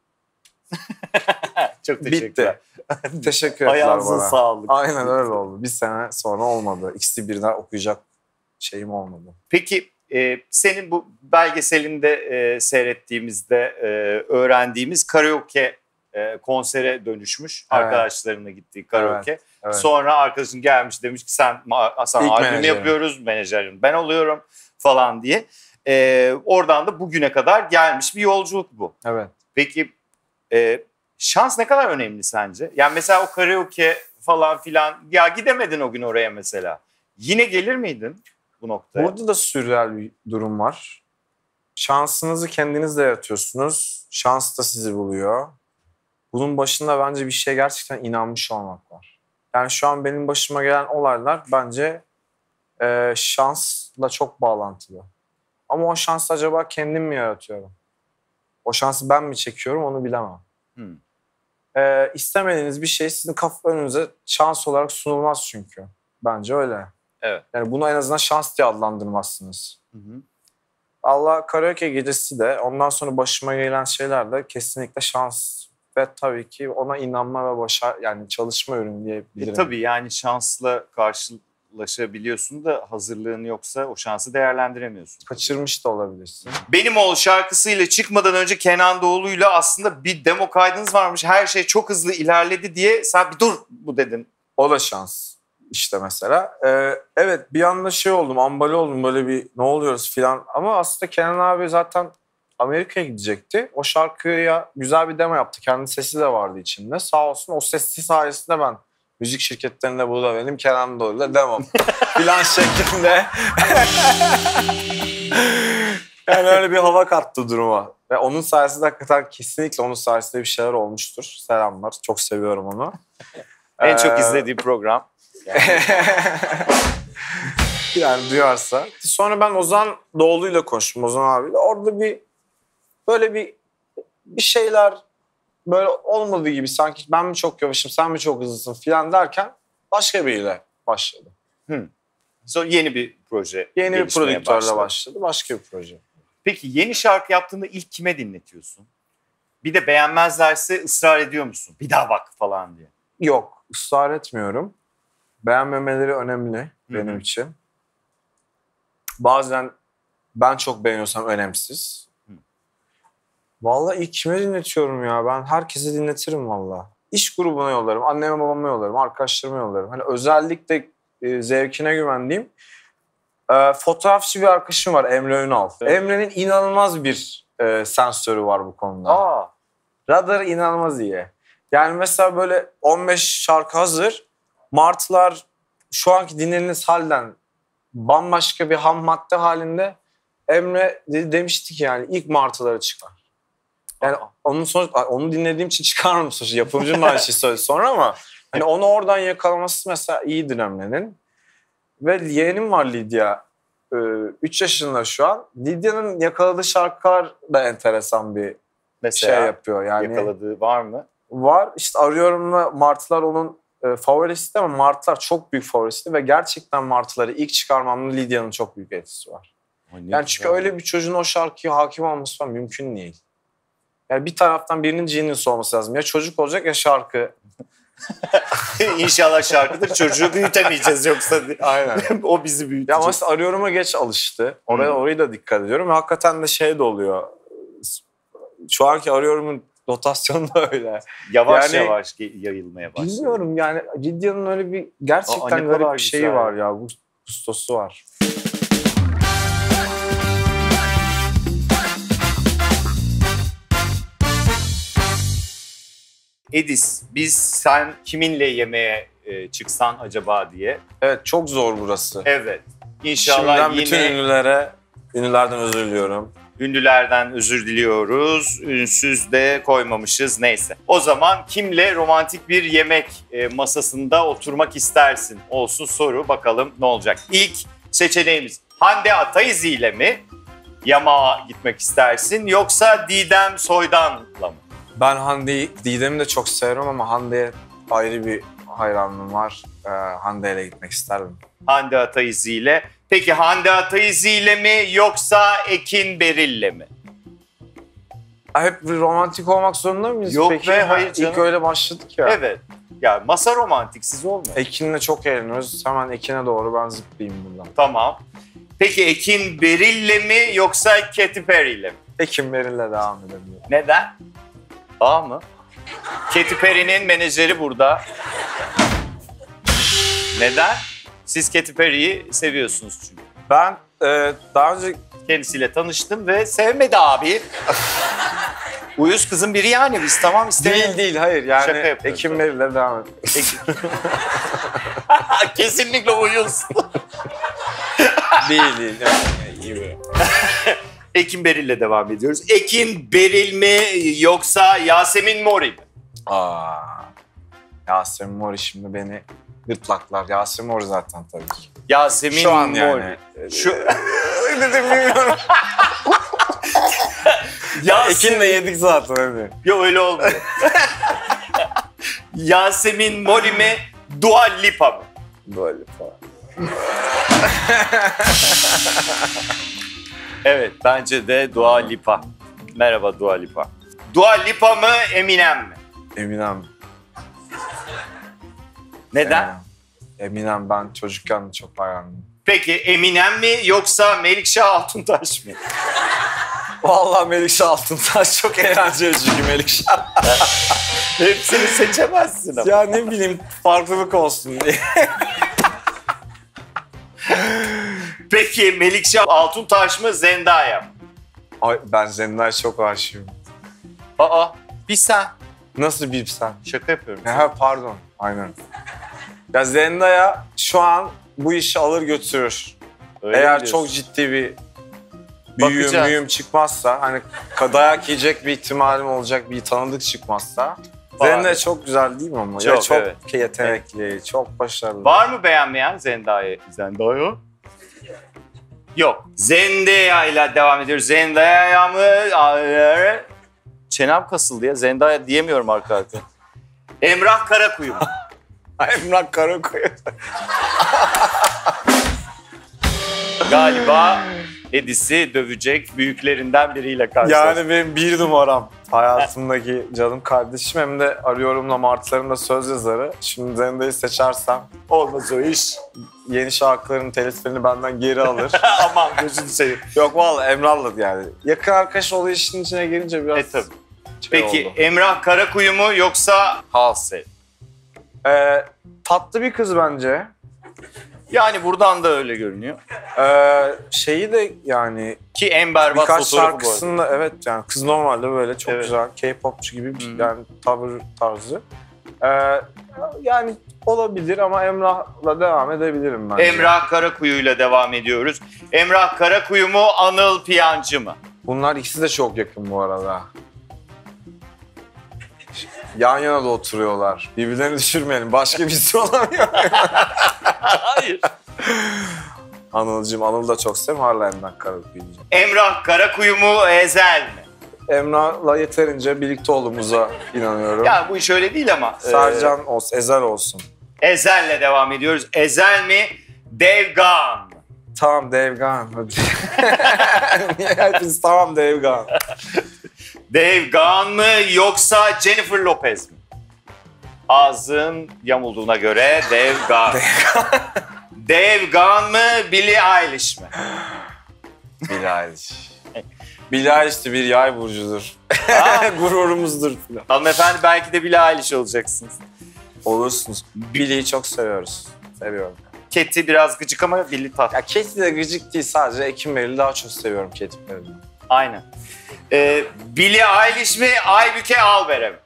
çok teşekkürler. Bitti. Teşekkür ettiler Ayağınızın bana. sağlık. Aynen öyle oldu. Bir sene sonra olmadı. İkisi birden okuyacak şeyim olmadı. Peki e, senin bu belgeselinde e, seyrettiğimizde e, öğrendiğimiz karaoke e, konsere dönüşmüş. Evet. Arkadaşlarına gittiği karaoke. Evet, evet. Sonra arkadaşın gelmiş demiş ki sen sana albüm yapıyoruz, menajerim ben oluyorum falan diye. E, oradan da bugüne kadar gelmiş bir yolculuk bu. Evet. Peki e, şans ne kadar önemli sence? Yani mesela o karaoke falan filan ya gidemedin o gün oraya mesela. Yine gelir miydin bu noktaya? Burada da sürreal bir durum var. Şansınızı kendiniz de yaratıyorsunuz. Şans da sizi buluyor. Bunun başında bence bir şeye gerçekten inanmış olmak var. Yani şu an benim başıma gelen olaylar bence e, şansla çok bağlantılı. Ama o şansı acaba kendim mi yaratıyorum? O şansı ben mi çekiyorum onu bilemem. Hmm. Ee, istemediğiniz bir şey sizin kafa önünüze şans olarak sunulmaz çünkü. Bence öyle. Evet. Yani bunu en azından şans diye adlandırmazsınız. Hı hı. Allah karaoke gecesi de ondan sonra başıma gelen şeyler de kesinlikle şans ve tabii ki ona inanma ve başar yani çalışma ürünü diyebilirim. E, tabii yani şansla karşılaşabiliyorsun da hazırlığın yoksa o şansı değerlendiremiyorsun. Kaçırmış da olabilirsin. Benim Oğul şarkısıyla çıkmadan önce Kenan Doğulu'yla aslında bir demo kaydınız varmış. Her şey çok hızlı ilerledi diye sen bir dur bu dedin. O da şans işte mesela. Ee, evet bir anda şey oldum, ambale oldum böyle bir ne oluyoruz filan. Ama aslında Kenan abi zaten Amerika'ya gidecekti. O şarkıya güzel bir demo yaptı. Kendi sesi de vardı içinde. Sağ olsun o sesi sayesinde ben müzik şirketlerinde burada benim Kenan Doğulu'yla demom filan şeklinde. Yani öyle bir hava kattı duruma. Ve onun sayesinde hakikaten kesinlikle onun sayesinde bir şeyler olmuştur. Selamlar. Çok seviyorum onu. En ee... çok izlediğim program. Yani. Yani duyarsa. Sonra ben Ozan Doğulu'yla konuştum, Ozan abiyle. Orada bir böyle bir bir şeyler böyle olmadığı gibi, sanki ben mi çok yavaşım, sen mi çok hızlısın falan derken başka biriyle başladı. Hı. Sonra yeni bir proje Yeni bir gelişmeye prodüktörle başladı. başladı. Başka bir proje. Peki yeni şarkı yaptığında ilk kime dinletiyorsun? Bir de beğenmezlerse ısrar ediyor musun? Bir daha bak falan diye. Yok, ısrar etmiyorum. Beğenmemeleri önemli benim Hı hı. için. Bazen ben çok beğeniyorsam önemsiz. Hı. Vallahi ilk kime dinletiyorum ya? Ben herkese dinletirim vallahi. İş grubuna yollarım, anneme babama yollarım, arkadaşlarıma yollarım. Hani özellikle e, zevkine güvendiğim e, fotoğrafçı bir arkadaşım var, Emre Ünal. Evet. Emre'nin inanılmaz bir e, sensörü var bu konuda. Aa. Radarı inanılmaz iyi. Yani mesela böyle on beş şarkı hazır. Martılar şu anki dinlediğiniz halden bambaşka bir ham madde halinde. Emre de, demişti ki yani ilk martıları çıkar. Yani onun sonuç, onu dinlediğim için çıkarmadım sonuçta. Yapımcının aynı şeyi söyledi sonra ama hani onu oradan yakalaması mesela iyidir Emre'nin. Ve yeğenim var Lidya. üç yaşında şu an. Lidya'nın yakaladığı şarkılar da enteresan bir Mesela şey yapıyor. Yani yakaladığı var mı? var. İşte Arıyorum'la Martılar onun e, favorisi ama Martılar çok büyük favorisi ve gerçekten Martıları ilk çıkarmamda Lidya'nın çok büyük etkisi var. Yani çünkü öyle bir çocuğun o şarkıya hakim olması falan mümkün değil. Yani bir taraftan birinin genius olması lazım. Ya çocuk olacak ya şarkı. İnşallah şarkıdır. Çocuğu büyütemeyeceğiz yoksa. Aynen. O bizi büyütecek. Ya mesela Arıyorum'a geç alıştı. Oraya Hmm. orayı da dikkat ediyorum. Ve hakikaten de şey de oluyor. Şu anki Arıyorum'un rotasyonu da öyle. Yavaş yani, yavaş yayılmaya başladı. Bilmiyorum yani Lidya'nın öyle bir gerçekten Aa, garip bir şeyi güzel. var ya. Bu gustosu var. Edis, biz sen kiminle yemeğe e, çıksan acaba diye. Evet, çok zor burası. Evet. İnşallah Şimdiden yine bütün ünlülere, ünlülerden özür diliyorum. ünlülerden özür diliyoruz. Ünsüz de koymamışız, neyse. O zaman kimle romantik bir yemek e, masasında oturmak istersin? Olsun soru, bakalım ne olacak. İlk seçeneğimiz Hande Ataizi ile mi yamağa gitmek istersin yoksa Didem Soydan'la mı? Ben Hande'yi, Didem'i de çok severim ama Hande'ye ayrı bir hayranlığım var. Ee, Hande'yle gitmek isterdim. Hande Ataizi ile. Peki Hande Ataizi ile mi yoksa Ekin Beril'le mi? Hep bir romantik olmak zorunda mıyız? Yok Peki, be, ha, hayır canım. İlk öyle başladık ya. Evet. Ya masa romantiksiz olmuyor. Ekin'le çok eğleniyoruz. Hemen Ekin'e doğru ben zıplayayım buradan. Tamam. Peki Ekin Beril'le mi yoksa Katy Perry'le mi? Ekin Beril'le devam edelim. Neden? A mı? Katy Perry'nin menajeri burada. Neden? Siz Katy Perry'yi seviyorsunuz çünkü. Ben e, daha önce... Kendisiyle tanıştım ve sevmedi abi. Uyuz kızın biri yani, biz tamam istemiyoruz. Değil değil hayır yani Şaka yapıyoruz Ekin tabii. Beril'le devam edelim. Kesinlikle uyuz. değil değil. Yani, iyi bir. Ekin Beril'le devam ediyoruz. Ekin Beril mi yoksa Yasemin Mori mi? Aa, Yasemin Mori şimdi beni gırtlaklar. Yasemin Mori zaten tabii ki. Yasemin Şu an Mori. yani. Şu... Öyle de bilmiyorum. ya Ekin'le yedik zaten öyle. Yok öyle olmuyor. Yasemin Mori mi Dua Lipa mı? Böyle falan. Evet, bence de Dua Lipa. Merhaba Dua Lipa. Dua Lipa mı Eminem mi? Eminem. Neden? Eminem. Eminem ben çocukken çok hayranım. Peki Eminem mi yoksa Melikşah Altuntaş mı? Vallahi Melikşah Altuntaş çok eğlenceli çünkü Melikşah. Hepsini seçemezsin ama. Ya ne bileyim farklılık olsun diye. Peki Melikşah Altuntaş mı Zendaya mı? Ay, ben Zendaya çok aşığım. Aa, bir sen. Nasıl bir sen? Şaka yapıyorum. Ha pardon. Aynen. Ya Zendaya şu an bu işi alır götürür. Öyle Eğer mi çok diyorsun? ciddi bir büyüğüm Bakacağız. müyüm çıkmazsa, hani dayak yiyecek bir ihtimalim olacak bir tanıdık çıkmazsa. Var. Zendaya çok güzel değil mi ama? Çok, ya çok evet. yetenekli, çok başarılı. Var mı beğenmeyen Zendaya? Zendaya? Yok. Zendaya ile devam ediyoruz. Zendaya mı? Çenem kasıldı ya. Zendaya diyemiyorum arka arkaya. Emrah Karakuyu mu? Emrah Karakuyu. Galiba Edis'i dövecek büyüklerinden biriyle karşılaştık. Yani benim bir numaram. Hayatımdaki canım kardeşim, hem de arıyorumla martılarımda söz yazarı. Şimdi Zendaya'yı seçersem Olmaz o iş. yeni şarkıların teliflerini benden geri alır. Aman gözünü seveyim. Yok vallahi Emrah'la yani. Yakın arkadaş oluyor, işin içine girince biraz E tabii. şey Peki oldu. Emrah Karakuyu mu yoksa Halsey? Ee, tatlı bir kız bence. Yani buradan da öyle görünüyor. Ee, şeyi de yani Ki en berbat birkaç fotoğrafı bu arada. şarkısında evet yani kız normalde böyle çok Evet. güzel K-popçu gibi bir Hı. yani tavır tarzı. Ee, yani olabilir ama Emrah'la devam edebilirim bence. Emrah Karakuyu ile devam ediyoruz. Emrah Karakuyu mu Anıl Piyancı mı? Bunlar ikisi de çok yakın bu arada. Yan yana da oturuyorlar. Birbirlerini düşürmeyelim. Başka birisi olamıyor. Hayır. Anıl'cığım, Anıl da çok seviyorum. Hala Emrah Karakuyu'cum. Emrah Karakuyu mu Ezel mi? Emrah'la yeterince birlikte olduğumuza inanıyorum. Ya bu iş öyle değil ama. Sercan olsun, Ezel olsun. E, Ezel'le devam ediyoruz. Ezel mi Devgan mı? Tamam Devgan. Hadi. Niye hepiniz tamam Devgan? Devgan mı yoksa Jennifer Lopez mi? Ağzın yamulduğuna göre Devgan. Devgan mı Billie Eilish mi? Billie Eilish. Billie Eilish de bir yay burcudur. Gururumuzdur falan. Hanımefendi belki de Billie Eilish olacaksınız. Olursunuz. Billie'yi çok seviyoruz. Seviyorum. Keti biraz gıcık ama Billie tat. Ya Katy de gıcık değil, sadece Ekim Melih'i daha çok seviyorum Katy Perry'den. Aynen. Ee, Billie Eilish mi Aybüke Alber'e mi?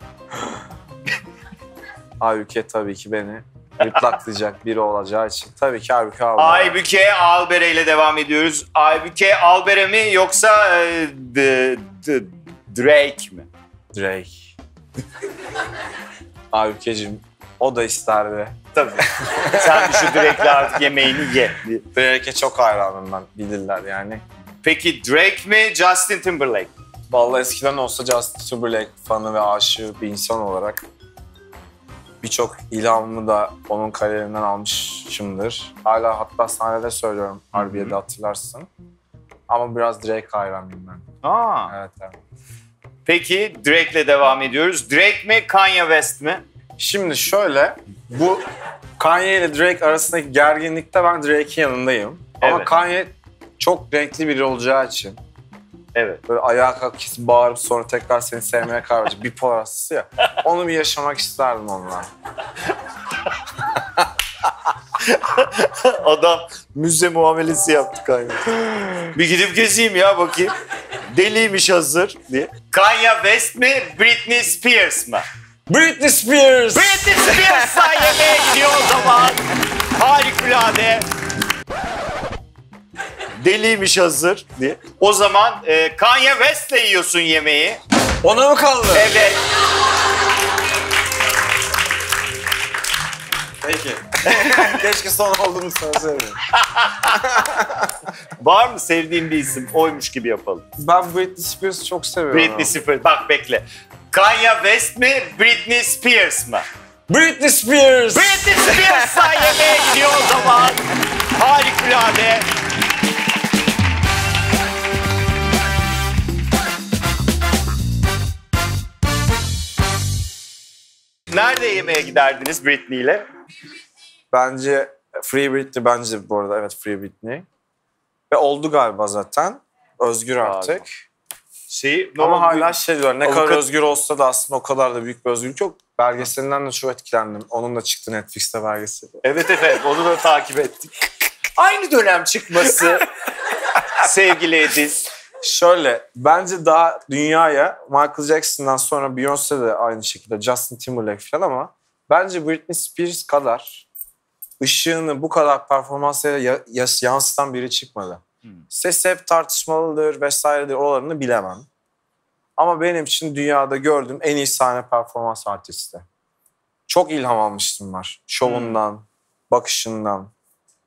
Aybüke tabii ki beni gırtlaklayacak biri olacağı için. Tabii ki Aybüke abi. Aybüke Alber'e ile devam ediyoruz. Aybüke Alber'e mi yoksa e, D- D- Drake mi? Drake. Aybükeciğim o da isterdi. Tabii. Sen de şu Drake'le artık yemeğini ye. Drake'e çok hayranım ben, bilirler yani. Peki Drake mi Justin Timberlake? Vallahi eskiden olsa Justin Timberlake fanı ve aşığı bir insan olarak birçok ilhamımı da onun kariyerinden almışımdır. Hala hatta sahnede söylüyorum, Harbiye'de hatırlarsın. Ama biraz Drake hayranıyım ben. Aa. Evet, evet. Peki Drake'le devam ediyoruz. Drake mi Kanye West mi? Şimdi şöyle, bu Kanye ile Drake arasındaki gerginlikte ben Drake'in yanındayım. Ama Evet. Kanye çok renkli biri olacağı için Evet. böyle ayağa kalkıp kesip bağırıp sonra tekrar seni sevmeye karar verecek bipolar hastası ya. Onu bir yaşamak isterdim onunla. Adam müze muamelesi yaptı Kanye. Bir gidip gezeyim ya bakayım. Deliymiş hazır diye. Kanye West mi Britney Spears mı? Britney Spears! Britney Spears'a yemeğe gidiyor o zaman. Harikulade. Deliymiş hazır diye. O zaman e, Kanye West'le yiyorsun yemeği. Ona mı kaldı? Evet. Peki. Keşke son olduğunu söyleseydim. Var mı sevdiğin bir isim? Oymuş gibi yapalım. Ben Britney Spears'ı çok seviyorum. Britney Spears. Bak bekle. Kanye West mi Britney Spears mı? Britney Spears! Britney Spears'a yemeğe gidiyor o zaman. Harikulade. Nerede yemeğe giderdiniz Britney ile? Bence Free Britney, bence bu arada evet Free Britney. Ve oldu galiba zaten. Özgür artık. Şey, ne Ama oldu? hala şey diyorlar, ne Avukat- kadar özgür olsa da aslında o kadar da büyük bir özgürlük yok. Belgeselinden de çok etkilendim. Onun da çıktı Netflix'te belgeseli. Evet efendim onu da takip ettik. Aynı dönem çıkması sevgili Ediz. Şöyle, bence daha dünyaya Michael Jackson'dan sonra Beyoncé de aynı şekilde, Justin Timberlake falan, ama bence Britney Spears kadar ışığını bu kadar performansıyla ya- ya- yansıtan biri çıkmadı. Hmm. Sesi hep tartışmalıdır vesairedir, oralarını bilemem. Ama benim için dünyada gördüğüm en iyi sahne performans artisti. Çok ilham almıştım var. Şovundan, bakışından.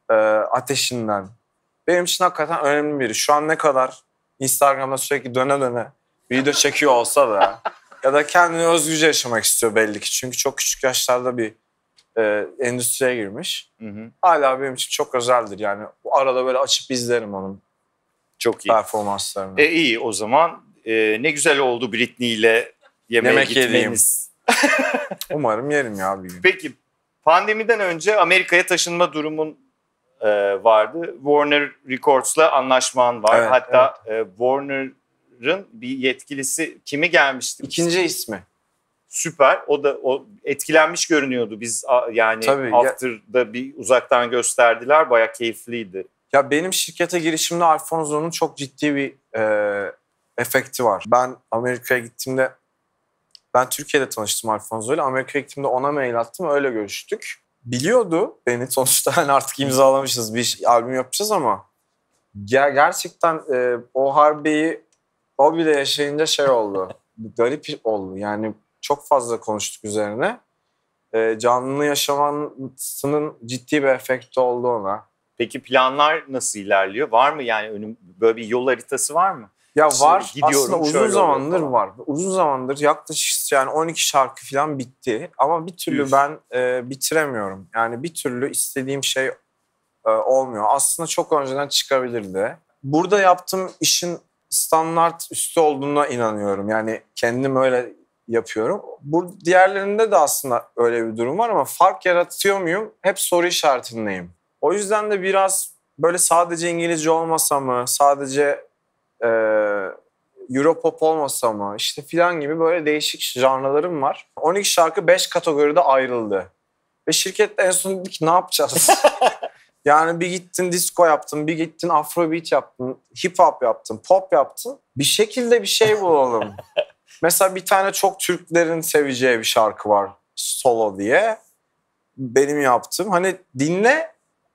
e, ateşinden. Benim için hakikaten önemli biri. Şu an ne kadar Instagram'da sürekli döne döne video çekiyor olsa da ya da kendini özgürce yaşamak istiyor belli ki. Çünkü çok küçük yaşlarda bir e, endüstriye girmiş. Hı hı. Hala benim için çok özeldir. Yani arada böyle açıp izlerim onun Çok iyi. performanslarını. E iyi o zaman e, ne güzel oldu Britney ile yemeğe Yemek gitmeniz. Umarım yerim ya bir gün. Peki pandemiden önce Amerika'ya taşınma durumun e, vardı. Warner Records'la anlaşman var. Evet, Hatta e, Warner'ın bir yetkilisi kimi gelmişti? İkinci ismi. Süper. O da o etkilenmiş görünüyordu. Biz a, yani Tabii, After'da bir uzaktan gösterdiler. Bayağı keyifliydi. Ya benim şirkete girişimde Alfonso'nun çok ciddi bir e, efekti var. Ben Amerika'ya gittiğimde, ben Türkiye'de tanıştım Alfonso'yla. Amerika'ya gittiğimde ona mail attım, öyle görüştük. Biliyordu beni sonuçta, hani artık imzalamışız, bir albüm yapacağız ama ger- gerçekten e, o harbiyi o bile yaşayınca şey oldu. Garip oldu yani, çok fazla konuştuk üzerine. E, canlı yaşamasının ciddi bir efekti oldu ona. Peki planlar nasıl ilerliyor? Var mı yani önüm böyle bir yol haritası var mı? Ya İşte var. gidiyorum, Aslında uzun şöyle zamandır oluyor var. Uzun zamandır yaklaşık yani on iki şarkı falan bitti. Ama bir türlü Üf. ben e, bitiremiyorum. Yani bir türlü istediğim şey e, olmuyor. Aslında çok önceden çıkabilirdi. Burada yaptığım işin standart üstü olduğuna inanıyorum. Yani kendim öyle yapıyorum. Bu diğerlerinde de aslında öyle bir durum var ama fark yaratıyor muyum? Hep soru işaretindeyim. O yüzden de biraz böyle sadece İngilizce olmasa mı, sadece e, Europop olmasa mı işte filan gibi böyle değişik janralarım var. on iki şarkı beş kategoride ayrıldı. Ve şirket en son dedi ki ne yapacağız? Yani bir gittin disco yaptın, bir gittin afrobeat yaptın, hip hop yaptın, pop yaptın. Bir şekilde bir şey bulalım. Mesela bir tane çok Türklerin seveceği bir şarkı var, Solo diye. Benim yaptığım. Hani dinle,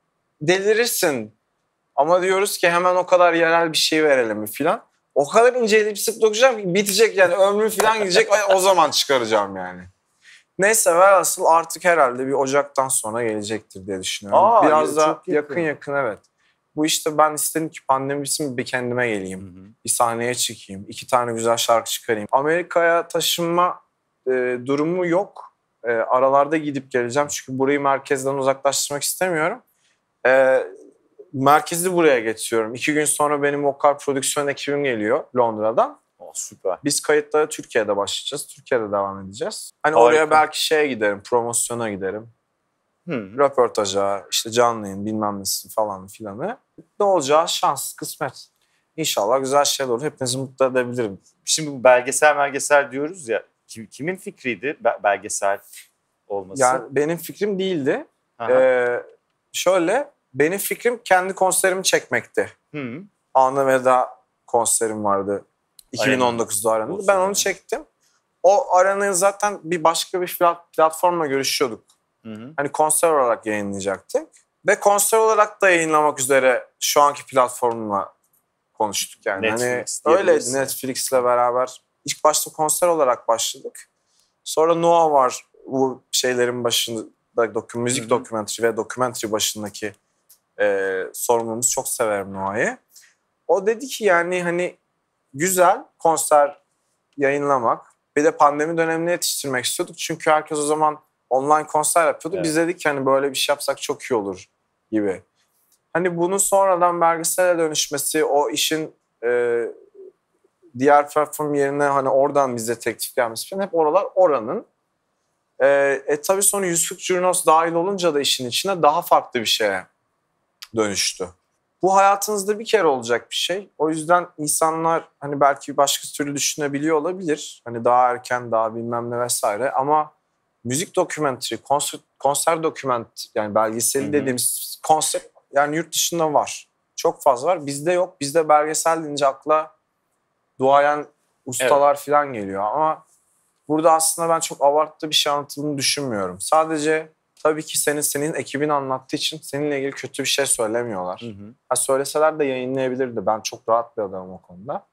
delirirsin. Ama diyoruz ki hemen o kadar yerel bir şey verelim mi filan. O kadar inceleyip sık dokuyacağım ki bitecek yani, ömrüm filan gidecek, o zaman çıkaracağım yani. Neyse, velhasıl artık herhalde bir Ocak'tan sonra gelecektir diye düşünüyorum. Aa, Biraz ya, da yakın. yakın yakın evet. Bu işte ben istedim ki pandemi bitsin, bir kendime geleyim. Hı hı. Bir sahneye çıkayım. İki tane güzel şarkı çıkarayım. Amerika'ya taşınma e, durumu yok. E, aralarda gidip geleceğim. Çünkü burayı merkezden uzaklaştırmak istemiyorum. E, merkezi buraya getiriyorum. İki gün sonra benim vokal prodüksiyon ekibim geliyor Londra'dan. Oh, süper. Biz kayıtlara Türkiye'de başlayacağız. Türkiye'de devam edeceğiz. Hani Harika. Oraya belki şeye giderim, promosyona giderim. Hmm. Röportaja, işte canlı yayın bilmem nesi falan filanı. Ne olacağı şans, kısmet. İnşallah güzel şeyler olur. Hepinizi mutlu edebilirim. Şimdi bu belgesel belgesel diyoruz ya. Kim, kimin fikriydi be- belgesel olması? Yani benim fikrim değildi. Ee, şöyle, benim fikrim kendi konserimi çekmekti. Hmm. Ana Veda konserim vardı iki bin on dokuzda Arena'da. Ben onu çektim. O Arena'yı zaten bir başka bir platformla görüşüyorduk. Hı hı. Hani konser olarak yayınlayacaktık. Ve konser olarak da yayınlamak üzere şu anki platformla konuştuk yani. Netflix hani öyleydi, Netflix'le beraber. İlk başta konser olarak başladık. Sonra Noah var bu şeylerin başında, dokü, müzik dokümentary ve dokümentary başındaki e, sorumlumuz. Çok severim Noah'yı. O dedi ki yani hani güzel konser yayınlamak. Bir de pandemi dönemine yetiştirmek istiyorduk. Çünkü herkes o zaman online konser yapıyordu. Evet. Biz dedik ki hani böyle bir şey yapsak çok iyi olur gibi. Hani bunun sonradan belgesele dönüşmesi, o işin e, diğer platform yerine hani oradan bize teklif gelmesi falan, hep oralar oranın. E, e tabii sonra yüz kırk Jurnos dahil olunca da işin içine daha farklı bir şeye dönüştü. Bu hayatınızda bir kere olacak bir şey. O yüzden insanlar hani belki başka türlü düşünebiliyor olabilir. Hani daha erken, daha bilmem ne vesaire. Ama müzik dokümentary, konser, konser doküment yani belgeseli, hı hı, dediğimiz konsept yani yurt dışında var. Çok fazla var. Bizde yok. Bizde belgesel deyince akla duayen ustalar, evet, falan geliyor. Ama burada aslında ben çok abartılı bir şey anlatıldığını düşünmüyorum. Sadece tabii ki senin senin ekibin anlattığı için seninle ilgili kötü bir şey söylemiyorlar. Hı hı. Ha, söyleseler de yayınlayabilirdi. Ben çok rahat bir adamım o konuda.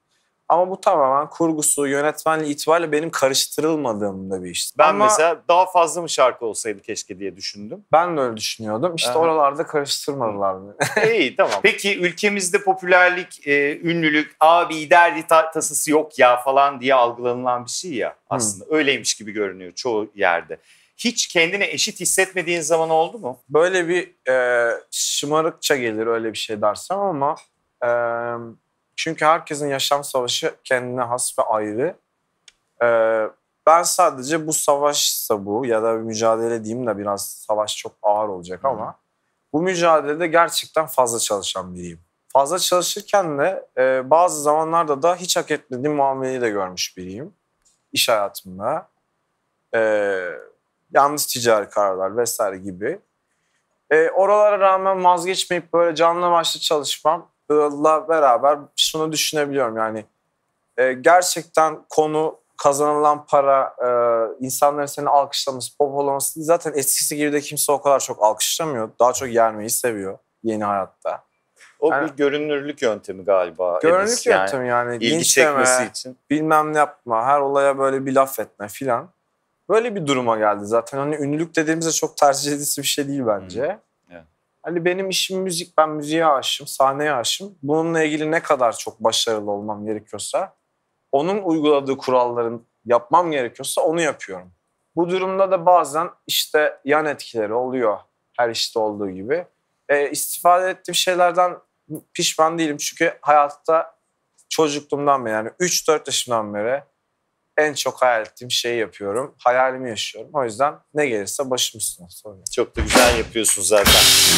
Ama bu tamamen kurgusu, yönetmenliği itibariyle benim karıştırılmadığımda bir iş. Ben Ama mesela daha fazla mı şarkı olsaydı keşke diye düşündüm. ben de öyle düşünüyordum. İşte Aha. oralarda karıştırmadılar beni. İyi tamam. Peki ülkemizde popülerlik, e, ünlülük, abi derdi ta- tasası yok ya falan diye algılanılan bir şey ya aslında. Hmm. Öyleymiş gibi görünüyor çoğu yerde. Hiç kendine eşit hissetmediğin zaman oldu mu? Böyle bir e, şımarıkça gelir öyle bir şey dersem ama e, çünkü herkesin yaşam savaşı kendine has ve ayrı. E, ben sadece bu savaşsa bu ya da mücadele diyeyim de biraz savaş çok ağır olacak ama hmm. bu mücadelede gerçekten fazla çalışan biriyim. Fazla çalışırken de e, bazı zamanlarda da hiç hak etmediğim muameleyi de görmüş biriyim iş hayatımda. Evet. Yanlış ticari kararlar vesaire gibi. E, oralara rağmen vazgeçmeyip böyle canlı başlı çalışmamla beraber şunu düşünebiliyorum. Yani e, gerçekten konu kazanılan para, e, insanların seni alkışlaması, popolaması değil. Zaten eskisi gibi de kimse o kadar çok alkışlamıyor. Daha çok yermeyi seviyor yeni hayatta. O yani, bir görünürlük yöntemi galiba. Görünürlük Edis, yöntemi yani. yani ilgi çekmesi için. Bilmem ne yapma, her olaya böyle bir laf etme filan. Böyle bir duruma geldi zaten. Hani ünlülük dediğimizde çok tercih edilisi bir şey değil bence. Hmm. Yeah. Hani benim işim müzik, ben müziğe aşığım, sahneye aşığım. Bununla ilgili ne kadar çok başarılı olmam gerekiyorsa, onun uyguladığı kuralların yapmam gerekiyorsa onu yapıyorum. Bu durumda da bazen işte yan etkileri oluyor. Her işte olduğu gibi. E, istifade ettiğim şeylerden pişman değilim. Çünkü hayatta çocukluğumdan beri yani üç dört yaşımdan beri en çok hayal ettiğim şeyi yapıyorum. Hayalimi yaşıyorum. O yüzden ne gelirse başım üstüne. Sorun. Çok da güzel yapıyorsun zaten.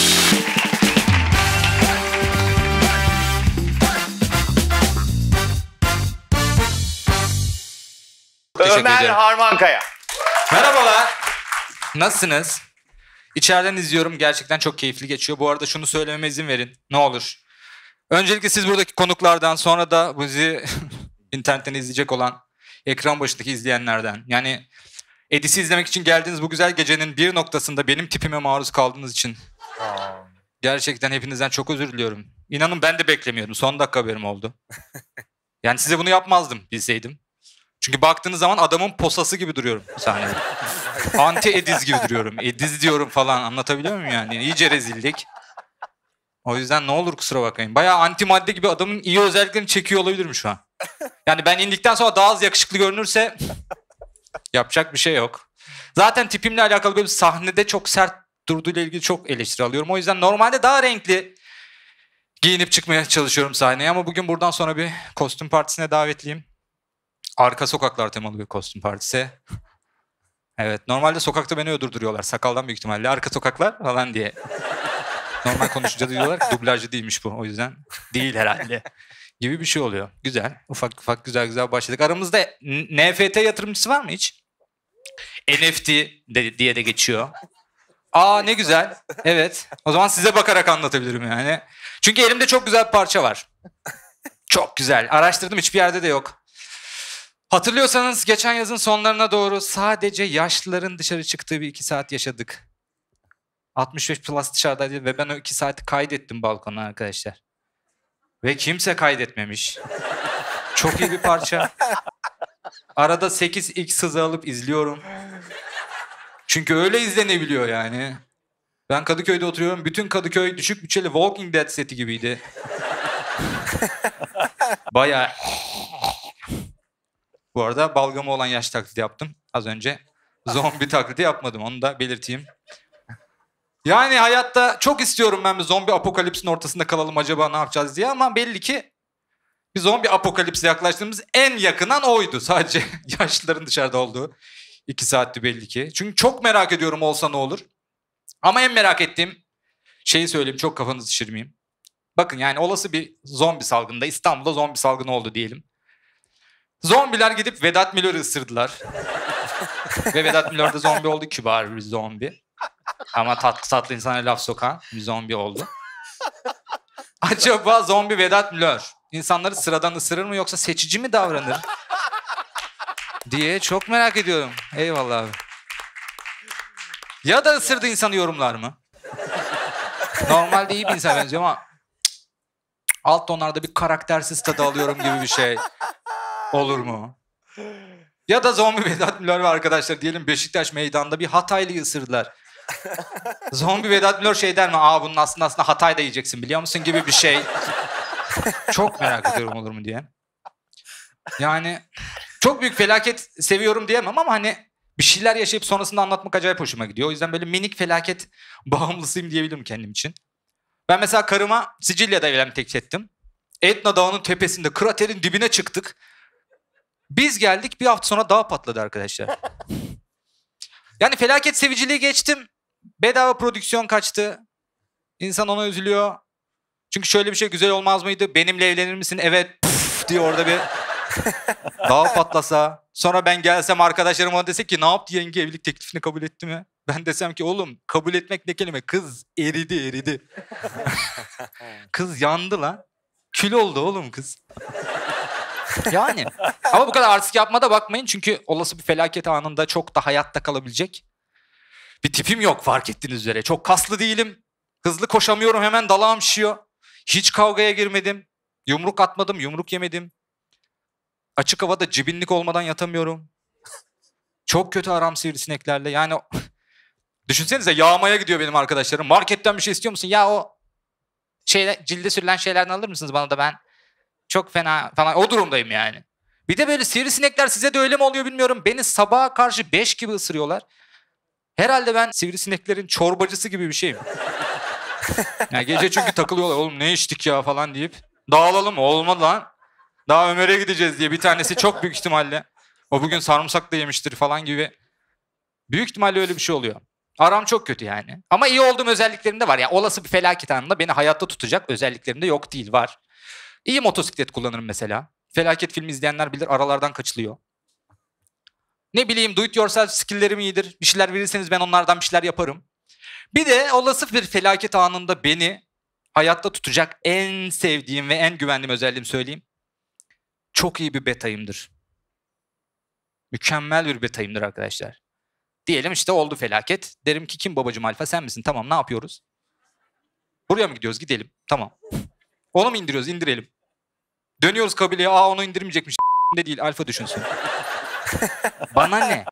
Ömer Harmankaya. Merhabalar. Nasılsınız? İçeriden izliyorum. Gerçekten çok keyifli geçiyor. Bu arada şunu söylememe izin verin. Ne olur. Öncelikle siz buradaki konuklardan, sonra da bizi internetten izleyecek olan ekran başındaki izleyenlerden. Yani Edis'i izlemek için geldiğiniz bu güzel gecenin bir noktasında benim tipime maruz kaldığınız için gerçekten hepinizden çok özür diliyorum. İnanın ben de beklemiyordum. Son dakika haberim oldu. Yani size bunu yapmazdım bilseydim. Çünkü baktığınız zaman adamın posası gibi duruyorum sahnede. Anti Ediz gibi duruyorum. Ediz diyorum falan, anlatabiliyor muyum yani? İyice rezillik. O yüzden ne olur kusura bakmayın. Bayağı anti madde gibi adamın iyi özelliklerini çekiyor olabilirim şu an. Yani ben indikten sonra daha az yakışıklı görünürse yapacak bir şey yok. Zaten tipimle alakalı böyle sahnede çok sert durduğuyla ilgili çok eleştiri alıyorum. O yüzden normalde daha renkli giyinip çıkmaya çalışıyorum sahneye. Ama bugün buradan sonra bir kostüm partisine davetliyim. Arka sokaklar temalı bir kostüm partisi. Evet, normalde sokakta beni öldürtüyorlar. Sakaldan büyük ihtimalle. Arka sokaklar falan diye. Normal konuşunca diyorlar ki dublajcı değilmiş bu. O yüzden değil herhalde. Gibi bir şey oluyor. Güzel. Ufak ufak güzel güzel başladık. Aramızda N F T yatırımcısı var mı hiç? N F T de, diye de geçiyor. Aa ne güzel. Evet. O zaman size bakarak anlatabilirim yani. Çünkü elimde çok güzel bir parça var. Çok güzel. Araştırdım, hiçbir yerde de yok. Hatırlıyorsanız geçen yazın sonlarına doğru sadece yaşlıların dışarı çıktığı bir iki saat yaşadık. altmış beş plus dışarıdaydı ve ben o iki saati kaydettim balkona arkadaşlar. Ve kimse kaydetmemiş. Çok iyi bir parça. Arada sekiz x hızı alıp izliyorum. Çünkü öyle izlenebiliyor yani. Ben Kadıköy'de oturuyorum. Bütün Kadıköy düşük bütçeli Walking Dead seti gibiydi. Bayağı... Bu arada balgamı olan yaş taklidi yaptım az önce. Zombi taklidi yapmadım, onu da belirteyim. Yani hayatta çok istiyorum ben bir zombi apokalipsin ortasında kalalım acaba ne yapacağız diye, ama belli ki bir zombi apokalipse yaklaştığımız en yakınan oydu. Sadece yaşlıların dışarıda olduğu iki saatti belli ki. Çünkü çok merak ediyorum olsa ne olur. Ama en merak ettiğim şeyi söyleyeyim, çok kafanızı şişirmeyeyim. Bakın yani olası bir zombi salgında, İstanbul'da zombi salgını oldu diyelim. Zombiler gidip Vedat Milor'u ısırdılar. Ve Vedat Milor da zombi oldu, kibar bir zombi. Ama tatlı tatlı insana laf sokan bir zombi oldu. Acaba zombi Vedat Milor insanları sıradan ısırır mı yoksa seçici mi davranır diye çok merak ediyorum. Eyvallah abi. Ya da ısırdı insanı yorumlar mı? Normalde iyi bir insan benziyor ama alt tonlarda bir karaktersiz tadı alıyorum gibi bir şey. Olur mu? Ya da zombi Vedat Milor ve arkadaşlar diyelim Beşiktaş meydanda bir Hataylı'yı ısırdılar. Zombi Vedat Milor şey der mi? Aa bunun aslında aslında Hatay'da yiyeceksin biliyor musun gibi bir şey. Çok merak ediyorum olur mu diye. Yani çok büyük felaket seviyorum diyemem ama hani bir şeyler yaşayıp sonrasında anlatmak acayip hoşuma gidiyor. O yüzden böyle minik felaket bağımlısıyım diyebilirim kendim için. Ben mesela karıma Sicilya'da evlenme teklif ettim. Etna Dağı'nın tepesinde kraterin dibine çıktık. Biz geldik bir hafta sonra dağ patladı arkadaşlar. Yani felaket seviciliği geçtim. Bedava prodüksiyon kaçtı. İnsan ona üzülüyor. Çünkü şöyle bir şey güzel olmaz mıydı? Benimle evlenir misin? Evet. Puf diye orada bir dağ patlasa. Sonra ben gelsem arkadaşlarım ona desek ki ne yaptı yenge evlilik teklifini kabul etti mi? Ben desem ki oğlum kabul etmek ne kelime? Kız eridi eridi. Kız yandı lan. Kül oldu oğlum kız. Yani. Ama bu kadar artistik yapmada bakmayın. Çünkü olası bir felaket anında çok da hayatta kalabilecek bir tipim yok fark ettiğiniz üzere. Çok kaslı değilim. Hızlı koşamıyorum hemen dalağım şişiyor. Hiç kavgaya girmedim. Yumruk atmadım, yumruk yemedim. Açık havada cibinlik olmadan yatamıyorum. Çok kötü aram sivrisineklerle. Yani düşünsenize yağmaya gidiyor benim arkadaşlarım. Marketten bir şey istiyor musun? Ya o şeyler, cilde sürülen şeylerden alır mısınız bana da ben? Çok fena falan o durumdayım yani. Bir de böyle sivrisinekler size de öyle mi oluyor bilmiyorum. Beni sabaha karşı beş gibi ısırıyorlar. Herhalde ben sivrisineklerin çorbacısı gibi bir şeyim. Yani gece çünkü takılıyorlar. Oğlum ne içtik ya falan deyip. Dağılalım mı? Olmadı lan. Daha Ömer'e gideceğiz diye bir tanesi çok büyük ihtimalle. O bugün sarımsak da yemiştir falan gibi. Büyük ihtimalle öyle bir şey oluyor. Aram çok kötü yani. Ama iyi olduğum özelliklerim de var. Yani olası bir felaket anında beni hayatta tutacak özelliklerim de yok değil var. İyi motosiklet kullanırım mesela. Felaket filmi izleyenler bilir aralardan kaçılıyor. Ne bileyim do it yourself skill'lerim iyidir. Bir şeyler verirseniz ben onlardan bir şeyler yaparım. Bir de olası bir felaket anında beni hayatta tutacak en sevdiğim ve en güvendiğim özelliğimi söyleyeyim. Çok iyi bir betayımdır. Mükemmel bir betayımdır arkadaşlar. Diyelim işte oldu felaket. Derim ki kim babacığım alfa sen misin? Tamam ne yapıyoruz? Buraya mı gidiyoruz? Gidelim. Tamam. Onu mu indiriyoruz? İndirelim. Dönüyoruz kabileye. Aa onu indirmeyecekmiş. De değil alfa düşünsün. Bana ne?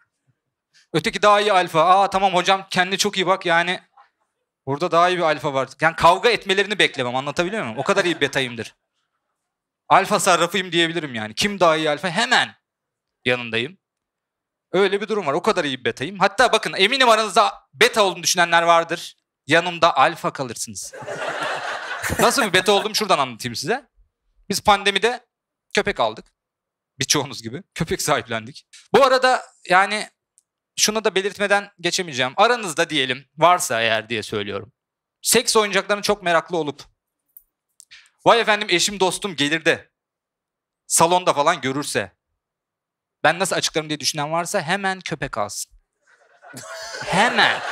Öteki daha iyi alfa. Aa tamam hocam kendine çok iyi bak yani. Burada daha iyi bir alfa var. Yani kavga etmelerini beklemem anlatabiliyor muyum? O kadar iyi bir betayımdır. Alfa sarrafıyım diyebilirim yani. Kim daha iyi alfa? Hemen yanındayım. Öyle bir durum var. O kadar iyi bir betayım. Hatta bakın eminim aranızda beta olduğunu düşünenler vardır. Yanımda alfa kalırsınız. Nasıl bir beta olduğumu şuradan anlatayım size. Biz pandemide köpek aldık. Birçoğunuz gibi. Köpek sahiplendik. Bu arada yani şunu da belirtmeden geçemeyeceğim. Aranızda diyelim varsa eğer diye söylüyorum. Seks oyuncaklarına çok meraklı olup vay efendim eşim dostum gelir de salonda falan görürse ben nasıl açıklarım diye düşünen varsa hemen köpek alsın. Hemen.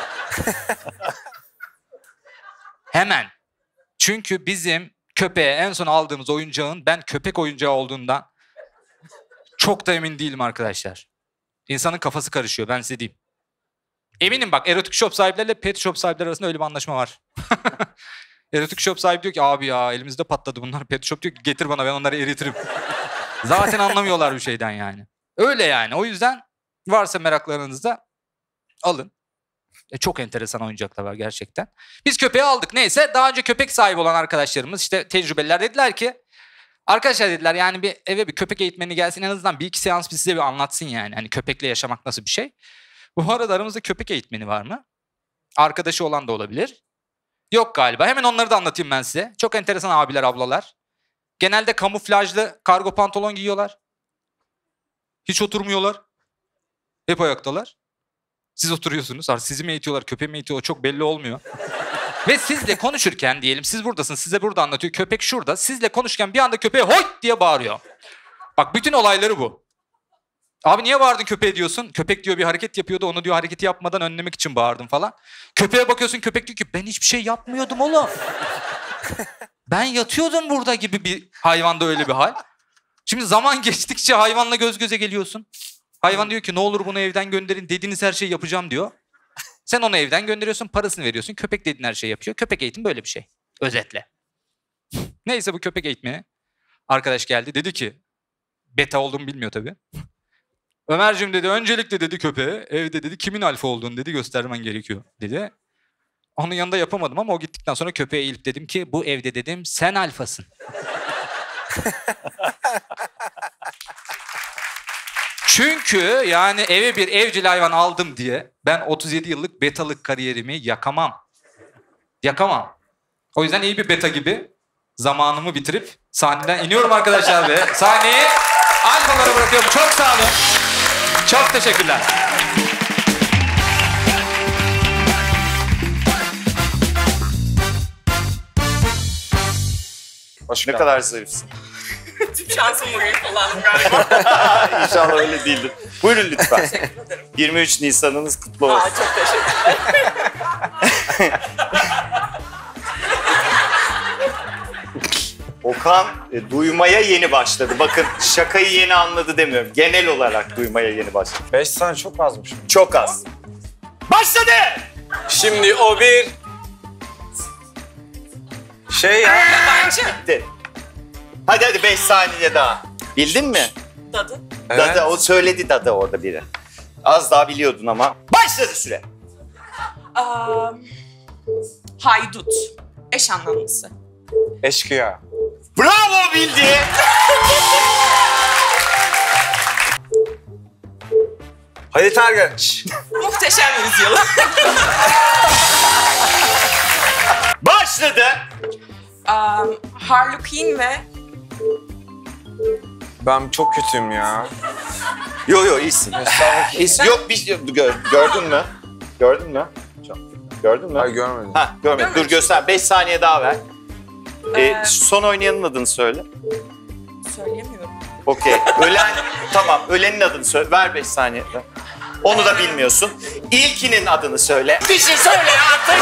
Hemen. Çünkü bizim köpeğe en son aldığımız oyuncağın ben köpek oyuncağı olduğundan çok da emin değilim arkadaşlar. İnsanın kafası karışıyor ben size diyeyim. Eminim bak erotik shop sahipleriyle pet shop sahipleri arasında öyle bir anlaşma var. Erotik shop sahibi diyor ki abi ya elimizde patladı bunlar. Pet shop diyor ki getir bana ben onları eritirim. Zaten anlamıyorlar bir şeyden yani. Öyle yani o yüzden varsa meraklarınızda alın. E, çok enteresan oyuncaklar var gerçekten. Biz köpeği aldık neyse daha önce köpek sahibi olan arkadaşlarımız işte tecrübeliler dediler ki arkadaşlar dediler yani bir eve bir köpek eğitmeni gelsin en azından bir iki seans bir size bir anlatsın yani. Hani köpekle yaşamak nasıl bir şey. Bu arada aramızda köpek eğitmeni var mı? Arkadaşı olan da olabilir. Yok galiba. Hemen onları da anlatayım ben size. Çok enteresan abiler ablalar. Genelde kamuflajlı kargo pantolon giyiyorlar. Hiç oturmuyorlar. Hep ayaktalar. Siz oturuyorsunuz. Artık sizi mi eğitiyorlar, köpeği mi eğitiyorlar çok belli olmuyor. Ve sizle konuşurken diyelim siz buradasınız, size burada anlatıyor. Köpek şurada. Sizle konuşurken bir anda köpeğe hoyt diye bağırıyor. Bak bütün olayları bu. Abi niye bağırdın köpeğe diyorsun? Köpek diyor bir hareket yapıyordu. Onu diyor hareketi yapmadan önlemek için bağırdım falan. Köpeğe bakıyorsun köpek diyor ki ben hiçbir şey yapmıyordum oğlum. Ben yatıyordum burada gibi bir hayvanda öyle bir hal. Şimdi zaman geçtikçe hayvanla göz göze geliyorsun. Hayvan diyor ki ne olur bunu evden gönderin dediğiniz her şeyi yapacağım diyor. Sen onu evden gönderiyorsun parasını veriyorsun. Köpek dediğin her şeyi yapıyor. Köpek eğitimi böyle bir şey. Özetle. Neyse bu köpek eğitmeni arkadaş geldi dedi ki beta olduğumu bilmiyor tabii. Ömerciğim dedi öncelikle dedi köpeğe evde dedi kimin alfa olduğunu dedi göstermen gerekiyor dedi. Onun yanında yapamadım ama o gittikten sonra köpeğe eğilip dedim ki bu evde dedim sen alfasın. Çünkü yani eve bir evcil hayvan aldım diye ben otuz yedi yıllık betalık kariyerimi yakamam. Yakamam. O yüzden iyi bir beta gibi zamanımı bitirip sahneden iniyorum arkadaşlar ve sahneyi alfalara bırakıyorum. Çok sağ olun. Çok teşekkürler. Hoş Ne geldin. kadar zarifsin. Tüm şansımı bugün kullandım galiba. İnşallah öyle değildir. Buyurun lütfen. Teşekkür ederim. yirmi üç Nisan'ınız kutlu olsun. Aa, çok teşekkürler. Okan e, duymaya yeni başladı. Bakın şakayı yeni anladı demiyorum. Genel olarak duymaya yeni başladı. Beş saniye çok azmış. Çok az. Başladı! Şimdi o bir şey ya. Yabancı. Bitti. Hadi hadi beş saniye daha. Bildin mi? Dadı. Evet. Dada, o söyledi Dada orada biri. Az daha biliyordun ama. Başladı süre. Aa, haydut. Eş anlamlısı. Eşkıya. Bravo bildi. Halit Ergenç. Muhteşem Yüzyıl. Başladı. Aa, Harlequin ve Ben çok kötüyüm ya. Yo yo iyisin. İyisin. Yok bir şey gör, gördün mü? Gördün mü? Gördün mü? Hayır görmedim. Ha görmedim. Dur Görmedim. göster. beş saniye daha ver. Ee, Ee, son oynayanın adını söyle. söyleyemiyorum. Okey. Ölen, tamam. Ölenin adını söyle. Ver beş saniye. Onu da bilmiyorsun. İlkinin adını söyle. Bir şey söyle artık.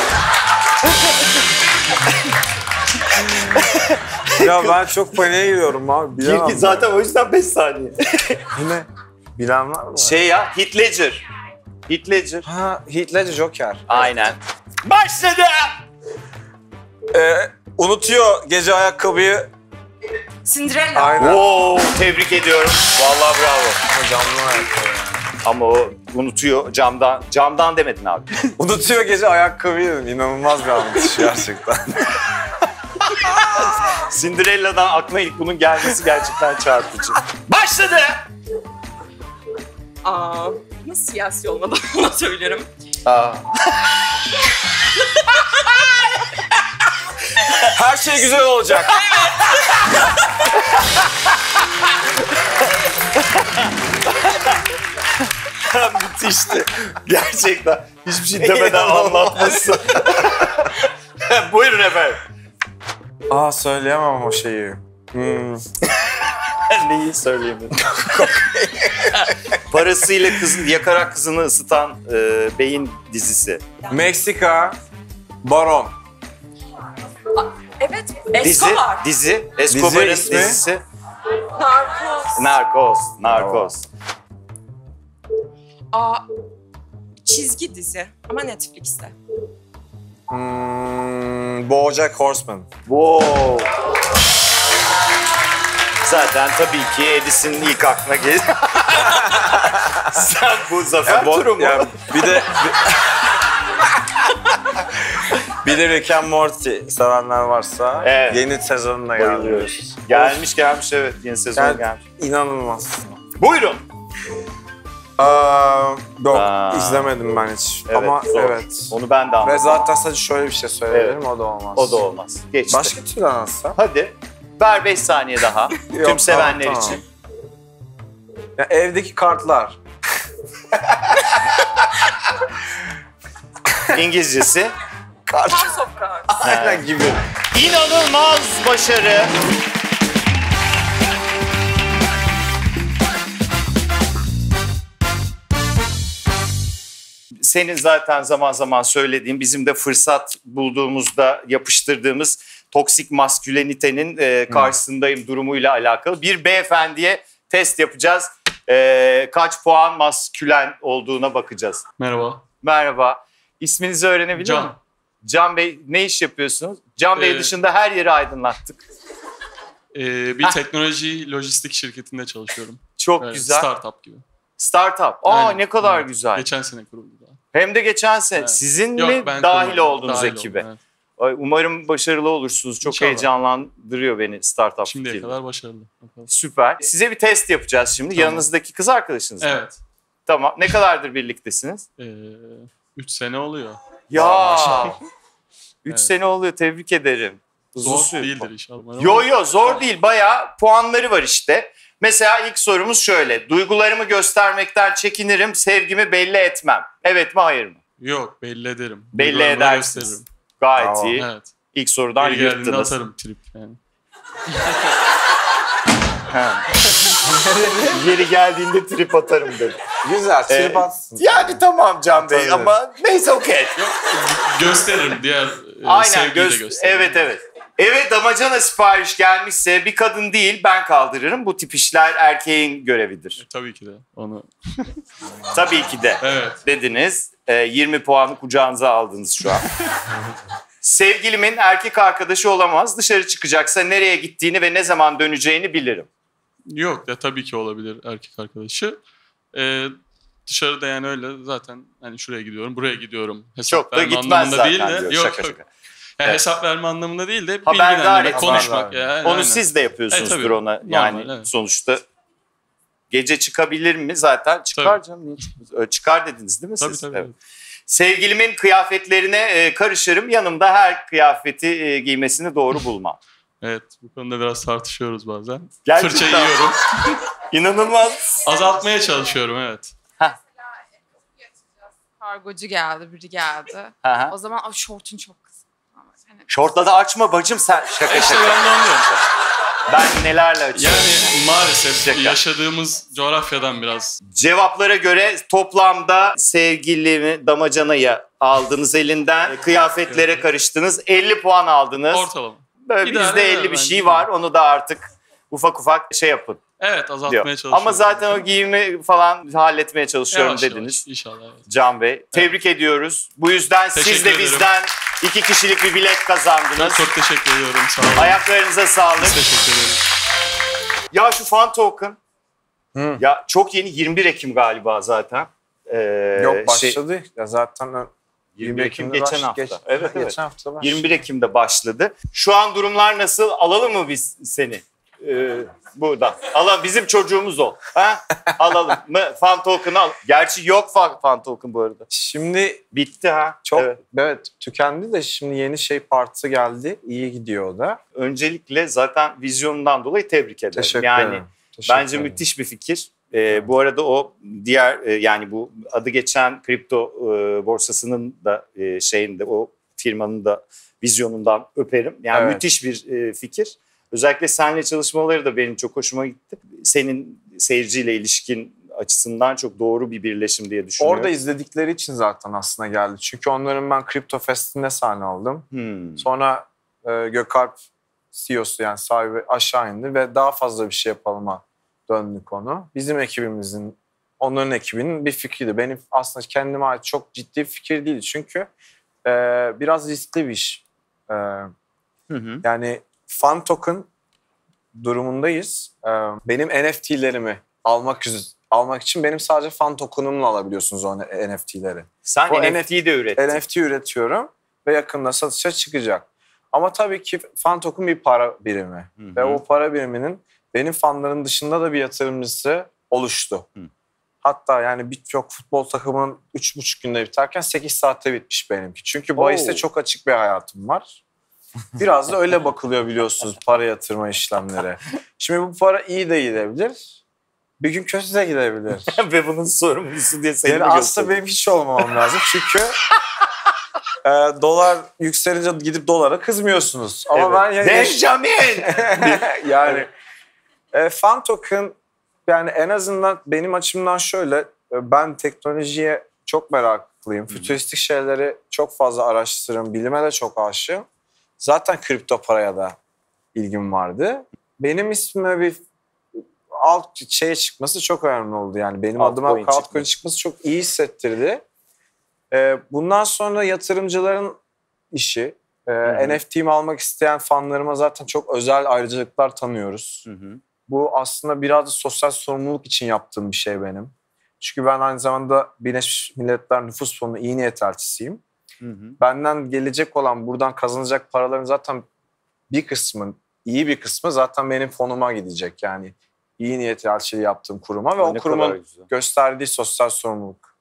Ya ben çok paniğe giriyorum abi. Bilemem. İlki zaten o yüzden beş saniye. Bu ne? Bilen var mı? Şey ya, Heath Ledger. Heath Ledger. Ha, Heath Ledger Joker. Aynen. Başladı. Ee, unutuyor gece ayakkabıyı. Cinderella. Aynen. Oo, tebrik ediyorum. Vallahi bravo. Ha, camlı ayakkabı. Ama o unutuyor camdan. Camdan demedin abi. Unutuyor gece ayakkabıyı dedim. İnanılmaz bir anlatış gerçekten. Cinderella'dan aklıma ilk bunun gelmesi gerçekten çarpıcı. Başladı. Aa, nasıl siyasi olmadan onu söylerim. Aa. Her şey güzel olacak. Müthişti. Gerçekten. Hiçbir şey demeden anlatması. Buyurun efendim. Aa söyleyemem o şeyi. Hmm. Neyi söyleyeyim? Parasıyla kız, yakarak kızını ısıtan e, beyin dizisi. Meksika, Baron. Evet, Dizi, Escobar. dizi. Escobar'ın Dizi ismi? dizisi. Narcos. Narcos, Narcos. Aa, çizgi dizi ama Netflix'te. Hmm, BoJack Horseman. Wow. Zaten tabii ki Edis'in ilk aklına gelir. Sen bu zafer Bo- turu mu? ya bir de bir, bir de Rick and Morty sevenler varsa Evet. yeni sezonuna Bayılıyoruz. gelmiyoruz. Gelmiş gelmiş evet. Yeni sezon Yani- gelmiş. İnanılmaz. Buyurun. Aa, yok Aa. izlemedim ben hiç. Evet, Ama zor. evet. Onu ben de Ve anladım. zaten sadece şöyle bir şey söyleyebilirim Evet. o da olmaz. O da olmaz. Geçti. Başka türlü anlatsa? Hadi. Ver beş saniye daha. Tüm Yok, sevenler tamam, için. Ya evdeki kartlar. İngilizcesi. Kart. House of Cards. Aynen gibi. İnanılmaz başarı. Senin zaten zaman zaman söylediğin, bizim de fırsat bulduğumuzda yapıştırdığımız toksik maskülenitenin e, karşısındayım durumuyla alakalı. Bir beyefendiye test yapacağız. E, kaç puan maskülen olduğuna bakacağız. Merhaba. Merhaba. İsminizi öğrenebilir Can. miyim? Can Bey, ne iş yapıyorsunuz? Can Bey Ee, dışında her yeri aydınlattık. Ee, bir Heh. teknoloji lojistik şirketinde çalışıyorum. Çok Böyle güzel. Startup gibi. Startup. Aa Aynen. ne kadar Evet. güzel. Geçen sene kuruldu daha. Hem de geçen sene. Evet. Sizin Yok, mi ben dahil kurmadım. oldunuz Dahil ekibe? oldum, evet. Ay, umarım başarılı olursunuz. Çok İnşallah. heyecanlandırıyor beni startup Şimdiye fikri. kadar başarılı. Bakalım. Süper. Size bir test yapacağız şimdi. Tamam. Yanınızdaki kız arkadaşınız mı? Evet. Tamam. Ne kadardır birliktesiniz? Ee, üç sene oluyor. Ya. Üç Evet. sene oluyor. Tebrik ederim. Uzun Zor süre- değildir inşallah. Yo yo zor değil. Bayağı puanları var işte. Mesela ilk sorumuz şöyle. Duygularımı göstermekten çekinirim, sevgimi belli etmem. Evet mi hayır mı? Yok, belli ederim. Belli Duygularımı edersiniz. gösteririm. Gayet Bravo. iyi. Evet. İlk sorudan Geri geldiğinde yırttınız. atarım trip yani. Ha. Yeri geldiğinde trip atarım dedi. Güzel, Ee, trip atsın. Yani tamam Can Bey Atabilirim. ama neyse okey. Gösteririm diğer e, Aynen sevgiyi de göz gösteririm. evet evet. Eve damacana sipariş gelmişse bir kadın değil ben kaldırırım. Bu tip işler erkeğin görevidir. E, tabii ki de onu. Tabii ki de Evet. dediniz. Ee, yirmi puanı kucağınıza aldınız şu an. Sevgilimin erkek arkadaşı olamaz. Dışarı çıkacaksa nereye gittiğini ve ne zaman döneceğini bilirim. Yok ya tabii ki olabilir erkek arkadaşı. Ee, dışarıda yani öyle zaten hani şuraya gidiyorum, buraya gidiyorum. Hesap Çok da verme gitmez anlamında zaten değil de. diyor. Yok Şaka yok. şaka. Yani Evet. hesap verme anlamında değil de Haberdar bilgilendirme, etmek. konuşmak. Yani, Onu aynen. siz de yapıyorsunuzdur E, tabii. ona. Yani Normal, evet. sonuçta gece çıkabilir mi? Zaten çıkar Tabii. canım. Niye çıkmaz? Ö, Çıkar dediniz değil mi Tabii siz? tabii. Evet. Sevgilimin kıyafetlerine e, karışırım. Yanımda her kıyafeti e, giymesini doğru bulmam. Evet bu konuda biraz tartışıyoruz bazen. Gerçekten. Fırça yiyorum. İnanılmaz. Azaltmaya çalışıyorum evet. Kargocu geldi, biri geldi. Hı hı. O zaman "Ay, şortun çok kısa." Ama hani Şortla da açma bacım sen. Şaka E işte şaka. ben de anlıyorum. Ben nelerle açıyorum. Yani maalesef Şaka. yaşadığımız coğrafyadan biraz. Cevaplara göre toplamda sevgilimi damacanaya aldınız elinden. Kıyafetlere karıştınız. elli puan aldınız. Ortalama. Böyle İdare bizde eder elli bir bence. şey var. Onu da artık ufak ufak şey yapın Evet diyor. azaltmaya çalışıyorum. Ama zaten o giyimi falan halletmeye çalışıyorum Yavaş dediniz. yavaş, İnşallah evet. Can Bey. Tebrik ediyoruz. Bu yüzden siz Teşekkür de ederim. bizden iki kişilik bir bilet Çok, kazandınız. çok teşekkür ediyorum sağ olun. Ayaklarınıza sağlık. Teşekkür ederim. Ya şu fan token. Hı. Ya çok yeni yirmi bir Ekim galiba zaten. Ee, Yok şey- başladı. Ya zaten yirmi bir Ekim Ekim'de geçen baş- hafta. geç- evet evet. Geçen hafta başladı. yirmi bir Ekim'de başladı. Şu an durumlar nasıl? Alalım mı biz seni? Ee, buradan. Alalım. Bizim çocuğumuz ol. Ha? Alalım mı? Fan token'ı al. Gerçi yok fan, fan token bu arada. Şimdi Bitti ha. çok Evet. evet. tükendi de şimdi yeni şey partisi geldi. İyi gidiyor o da. Öncelikle zaten vizyonundan dolayı tebrik ederim. Teşekkür yani ederim. Teşekkür bence ederim. müthiş bir fikir. Ee, bu arada o diğer e, yani bu adı geçen kripto e, borsasının da e, şeyinde o firmanın da vizyonundan öperim. Yani Evet. müthiş bir e, fikir. Özellikle seninle çalışmaları da benim çok hoşuma gitti. Senin seyirciyle ilişkin açısından çok doğru bir birleşim diye düşünüyorum. Orada izledikleri için zaten aslında geldi. Çünkü onların ben Crypto Fest'inde sahne aldım. Hmm. Sonra e, Gökalp C E O'su yani sahibi aşağı indi ve daha fazla bir şey yapalıma döndü konu. Bizim ekibimizin, onların ekibinin bir fikriydi. Benim aslında kendime ait çok ciddi bir fikir değil. Çünkü e, biraz riskli bir iş. E, Hı hı. yani fan token durumundayız. E, benim N F T'lerimi almak üzere, almak için benim sadece fan token'ımla alabiliyorsunuz o N F T'leri. Sen O N F T'yi de ürettin. N F T üretiyorum ve yakında satışa çıkacak. Ama tabii ki fan token bir para birimi. Hı hı. Ve o para biriminin benim fanların dışında da bir yatırımcısı oluştu. Hı. Hatta yani birçok futbol takımının üç buçuk günde biterken sekiz saatte bitmiş benimki. Çünkü bahiste Oo. çok açık bir hayatım var. Biraz da öyle bakılıyor biliyorsunuz para yatırma işlemlere. Şimdi bu para iyi de gidebilir. Bir gün kötü de gidebilir. Ve bunun sorumlusu diye seni Yani mi aslında gösteriyor? benim hiç olmamam lazım. Çünkü e, dolar yükselince gidip dolara kızmıyorsunuz. Ama Evet. ben yani, Benjamin! yani e, fan token yani en azından benim açımdan şöyle e, ben teknolojiye çok meraklıyım. Fütüristik şeyleri çok fazla araştırırım. Bilime de çok aşığım. Zaten kripto paraya da ilgim vardı. Benim ismime bir alt şeye çıkması çok önemli oldu. Yani benim Altcoin adıma altcoin çıkması. çıkması çok iyi hissettirdi. Ee, bundan sonra yatırımcıların işi Ee, N F T'mi almak isteyen fanlarıma zaten çok özel ayrıcalıklar tanıyoruz. Hı hı. Bu aslında biraz da sosyal sorumluluk için yaptığım bir şey benim. Çünkü ben aynı zamanda Birleşmiş Milletler Nüfus Fonu iyi niyet elçisiyim. Hı hı. Benden gelecek olan, buradan kazanacak paraların zaten bir kısmı, iyi bir kısmı zaten benim fonuma gidecek. Yani iyi niyet elçiliği yaptığım kuruma ve o Ne kurumun kadar güzel. gösterdiği sosyal sorumluluk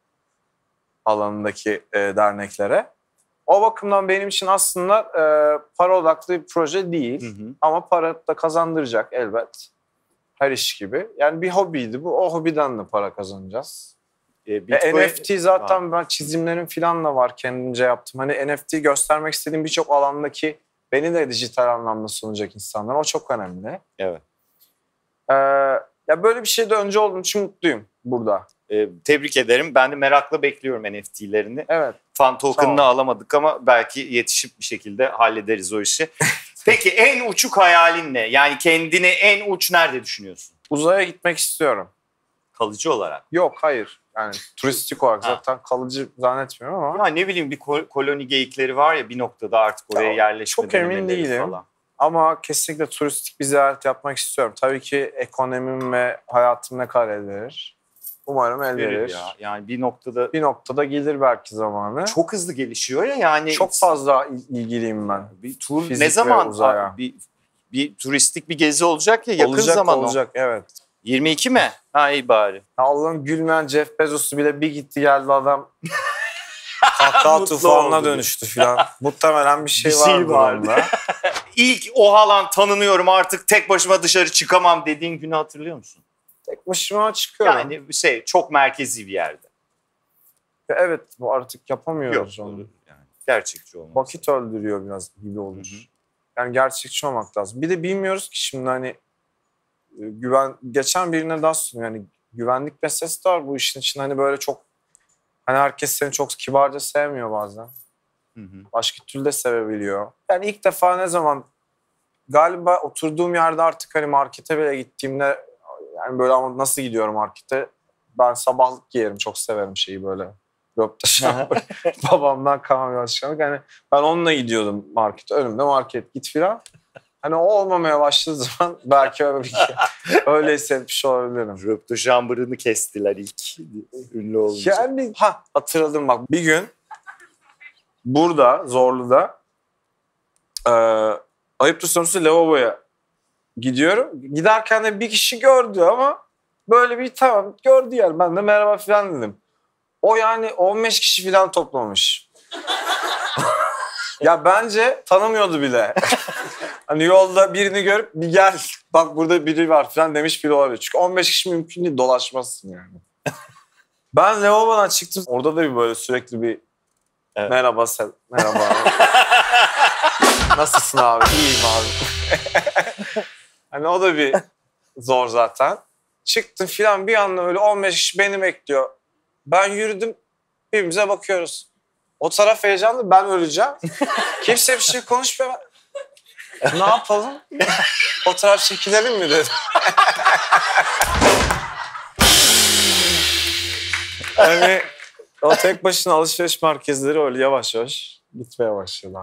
alanındaki e, derneklere. O bakımdan benim için aslında e, para odaklı bir proje değil. Hı hı. Ama para da kazandıracak elbet. Her iş gibi. Yani bir hobiydi bu. O hobiden de para kazanacağız. E, E, Bitcoin- N F T zaten ben çizimlerim falan da var. Kendimce yaptım. Hani N F T göstermek istediğim birçok alandaki beni de dijital anlamda sunacak insanlar. O çok önemli. Evet. Ee, ya böyle bir şeyde önce olduğum için mutluyum burada. E, tebrik ederim. Ben de merakla bekliyorum N F T'lerini. Evet. Fan token'ını Tamam. alamadık ama belki yetişip bir şekilde hallederiz o işi. Peki en uçuk hayalin ne? Yani kendini en uç nerede düşünüyorsun? Uzaya gitmek istiyorum. Kalıcı olarak. Yok hayır. Yani turistik olarak Ha. zaten kalıcı zannetmiyorum ama. Ya ne bileyim bir kol- koloni geyikleri var ya bir noktada artık oraya Ya, yerleşme çok emin denemeleri değilim. falan. Ama kesinlikle turistik bir ziyaret yapmak istiyorum. Tabii ki ekonomim ve hayatım ne kadar el verir. Umarım el Verir verir. ya. Yani bir noktada Bir noktada gelir belki zamanı. Çok, çok hızlı gelişiyor ya yani. çok fazla il- ilgiliyim ben. Bir tur Fizik ne ve zaman uzaya. Abi, bir, bir turistik bir gezi olacak ya yakın olacak zaman olacak evet. o. yirmi iki mi? Ha iyi bari. Allah'ım gülmeyen Jeff Bezos'u bile bir gitti geldi adam. Kahkaha Mutlu tufanına oldu. dönüştü filan. Muhtemelen bir şey, Bir şey vardı vardı. onda. İlk o halan tanınıyorum artık tek başıma dışarı çıkamam dediğin günü hatırlıyor musun? Tek başıma çıkıyorum. Yani şey çok merkezi bir yerde. Evet bu artık yapamıyoruz Yok onu. yani gerçekçi olmaz. Vakit öldürüyor biraz gibi olur. Hı hı. Yani gerçekçi olmak lazım. Bir de bilmiyoruz ki şimdi hani e, güven geçen birine daha söyledim yani güvenlik meselesi de var bu işin için hani böyle çok hani herkes seni çok kibarca sevmiyor bazen. Hı hı. Başka türlü de sevebiliyor. Yani ilk defa ne zaman galiba oturduğum yerde artık hani markete bile gittiğimde yani böyle ama nasıl gidiyorum markete? Ben sabahlık giyerim. Çok severim şeyi böyle. Röptaşan. Babamdan kalan bir alışkanlık. Yani ben onunla gidiyordum markete. Önümde market git filan. Hani o olmamaya başladığı zaman belki öyle, bir, öyle hissetmiş olabilirim. Röptö şambırını kestiler ilk ünlü olunca. Yani ha hatırladım bak bir gün burada Zorlu'da e, ayıptır sorumlusu lavaboya gidiyorum. Giderken de bir kişi gördü ama böyle bir tamam gördü yani ben de merhaba falan dedim. O yani on beş kişi falan toplamış. Ya bence tanımıyordu bile. Hani yolda birini görüp bir gel bak burada biri var falan demiş biri olabilir. Çünkü on beş kişi mümkün değil dolaşmazsın yani. Ben lavabodan çıktım. Orada da bir böyle sürekli bir Evet. merhaba sen, merhaba. Nasılsın abi? İyiyim abi. Hani o da bir zor zaten. Çıktım filan bir anda öyle on beş kişi beni bekliyor. Ben yürüdüm. Birbirimize bakıyoruz. O taraf heyecanlı. Ben öleceğim. Kimse bir şey konuşmuyor. Ne yapalım? O taraf çekilelim mi dedim. Hani o tek başına alışveriş merkezleri öyle yavaş yavaş gitmeye başladı.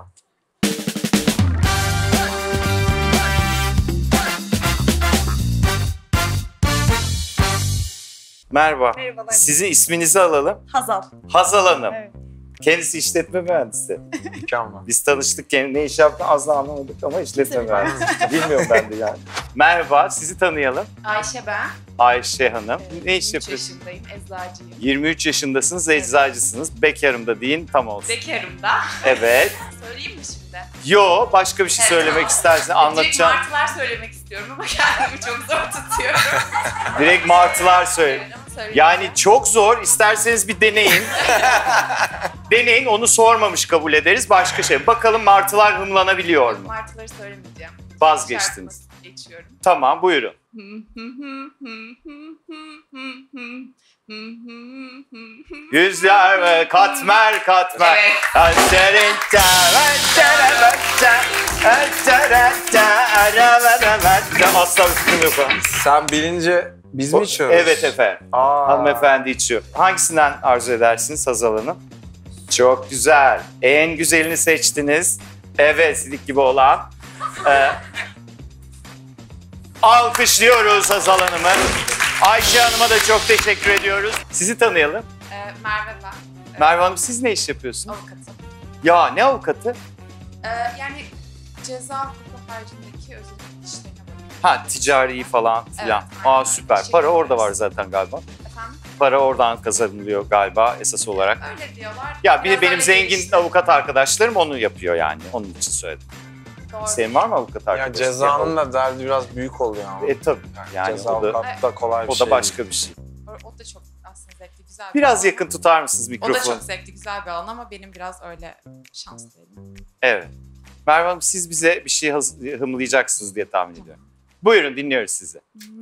Merhaba. Merhabalar. Sizin isminizi alalım. Hazal. Hazal Hanım. Evet. Kendisi işletme mühendisi. Mükemmel. Biz tanıştık. Kendi ne iş yaptığını az da anlamadık ama işletme mühendisi. Bilmiyorum ben de yani. Merhaba. Sizi tanıyalım. Ayşe ben. Ayşe Hanım. Evet, Ne iş yirmi üç yapıyorsunuz? yaşındayım, eczacıyım. yirmi üç yaşındasınız, Evet. eczacısınız. Bekarım da deyin tam olsun. Bekarım da. Evet. Söyleyeyim mi şimdi? Yo, başka bir şey Evet. söylemek istersen Direkt anlatacağım. martılar söylemek istiyorum ama kendimi çok zor tutuyorum. Direkt martılar söyle. Evet, ama söyleyeyim. Yani çok zor. İsterseniz bir deneyin. Deneyin, onu sormamış kabul ederiz. Başka şey. Bakalım martılar hımlanabiliyor mu? Martıları söylemeyeceğim. Vazgeçtiniz. Şarkımı geçiyorum. Tamam, buyurun. Yüzler ve katmer katmer. Evet. Asla bir fikrim yok. Sen bilince biz mi içiyoruz? Evet efendim. Aa. Hanımefendi içiyor. Hangisinden arzu edersiniz Hazal Hanım? Çok güzel. En güzelini seçtiniz. Evet, sidik gibi olan. Ee, alkışlıyoruz Hazal Hanım'ı. Ayşe Hanım'a da çok teşekkür ediyoruz. Sizi tanıyalım. Ee, Merve ben. Ee, Merve Hanım siz ne iş yapıyorsunuz? Avukatım. Ya ne avukatı? Ee, yani ceza hukuku haricindeki özel işlerine bakıyorum. Ha ticari falan filan. Evet, Aa aynen. süper. Teşekkür Para orada ederiz. var zaten galiba. Efendim? Para oradan kazanılıyor galiba esas olarak. Öyle diyorlar. Ya bir de Biraz benim öyle zengin gelişti. avukat arkadaşlarım onu yapıyor yani. Onun için söyledim. Doğru. Senin var mı avukat Ya arkadaşın? cezanın da derdi biraz büyük oluyor ama. E tabii. Yani Ceza o da, avukat da kolay bir o şey da başka bir şey. O, o da çok aslında zevkli, güzel bir Biraz alan. yakın tutar mısınız O da mikrofonu? çok zevkli, güzel bir alan ama benim biraz öyle şans değilim. Evet. Merve Hanım siz bize bir şey hız- hımlayacaksınız diye tahmin ediyorum. Buyurun dinliyoruz sizi.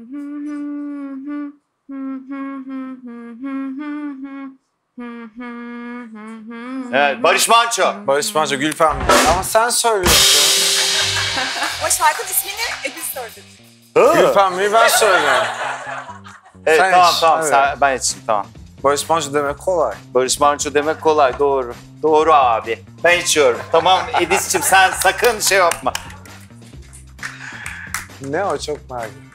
Evet, Barış Manço. Barış Manço, Gülfem. Ama sen söylüyorsun. Ama şarkının ismini Edis söyledi. Gülfem'i ben söylüyorum. Evet Sen tamam iç, tamam evet. sen, ben içeyim tamam. Barış Manço demek kolay. Barış Manço demek kolay doğru. Doğru abi. Ben içiyorum. Tamam Edis'ciğim sen sakın şey yapma. Ne o, çok merak ettim.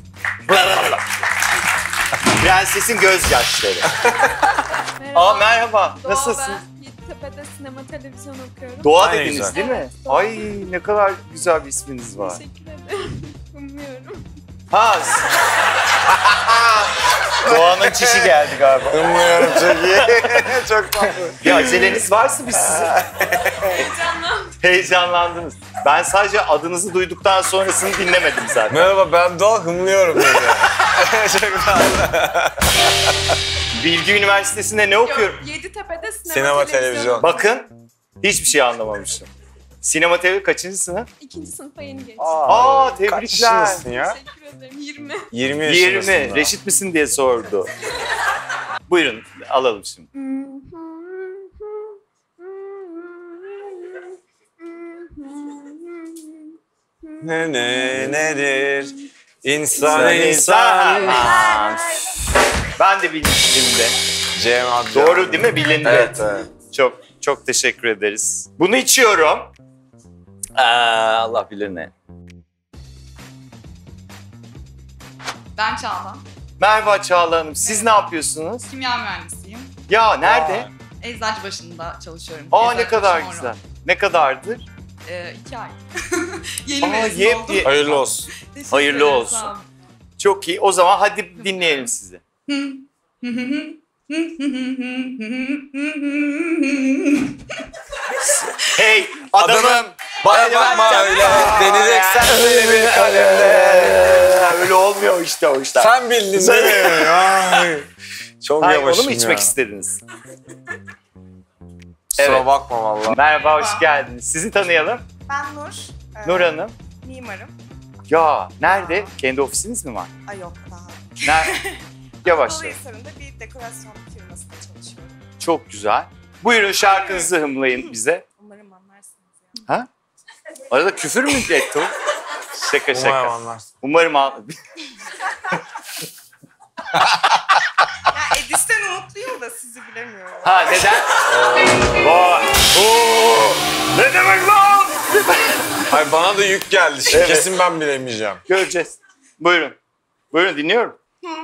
Prensesin gözyaşları. Aa merhaba. Nasılsın? Yeditepe'de sinema televizyon okuyorum. Doğa Ay, dediniz güzel. değil mi? Ay ne kadar güzel bir isminiz var. Teşekkür ederim. Umuyorum. Ha. Doğanın çişi geldi galiba. Umuyorum çok iyi. Çok tatlı. Bir aceleniz varsa biz size. Heyecanlandım. Heyecanlandınız. Ben sadece adınızı duyduktan sonrasını dinlemedim zaten. Merhaba, ben Doğa, hımlıyorum dedi. Çok tatlı. Bilgi Üniversitesi'nde ne okuyorum? Yok, Yeditepe'de sinema, Sinema, televizyon. televizyon. Bakın hiçbir şey anlamamışım. Sinema T V kaçıncı sınıf? İkinci sınıfa yeni geçtim. Aa, Kaç tebrikler. yaşındasın ya? Teşekkür ederim. yirmi. yirmi yaşındasın. yirmi. daha. Reşit misin diye sordu. Buyurun alalım şimdi. Ne ne nedir? İnsan insan. Aman. Ben de bilmiştim de. Cem abi. Doğru değil mi? Bilindi. Evet, evet. Çok çok teşekkür ederiz. Bunu içiyorum. Aa, Allah bilir ne. Ben Çağla. Merhaba Çağla Hanım. Siz ne yapıyorsunuz? Kimya mühendisiyim. Ya nerede? Eczacıbaşı'nda çalışıyorum. Aa ne Eczacıbaşı kadar Moron. güzel. Ne kadardır? Ee, iki ay. Yeni Aa, mezun yep, oldum. yep. Hayırlı olsun. Teşekkür Hayırlı ederim, olsun. sağ olun. Çok iyi. O zaman hadi dinleyelim sizi. Hey adamım. Bana bakma öyle. Deneyeceksen seni bir kalemde. Öyle olmuyor işte o işler. Sen bildin değil mi? Ay. Çok Hayır, yavaşım onu mu içmek ya. istediniz? Kusura Evet. bakma valla. Merhaba, hoş geldiniz. Sizi tanıyalım. Ben Nur. Ee, Nur Hanım. Mimarım. Ya nerede? Kendi ofisiniz mi var? Ay yok daha. Nerede? Yavaş. Anadolu Hisarı'nda bir dekorasyon firmasında çalışıyorum. Çok güzel. Buyurun şarkınızı hımlayın bize. Umarım anlarsınız ya. Arada küfür mü etti o? Şaka Umarım şaka. anlarsın. Umarım an- Ya Edis'ten umutluyum da sizi bilemiyorum. Ha neden? Vay. Oo. Ne demek lan? Hayır, bana da yük geldi. Şimdi Evet. kesin ben bilemeyeceğim. Göreceğiz. Buyurun. Buyurun dinliyorum.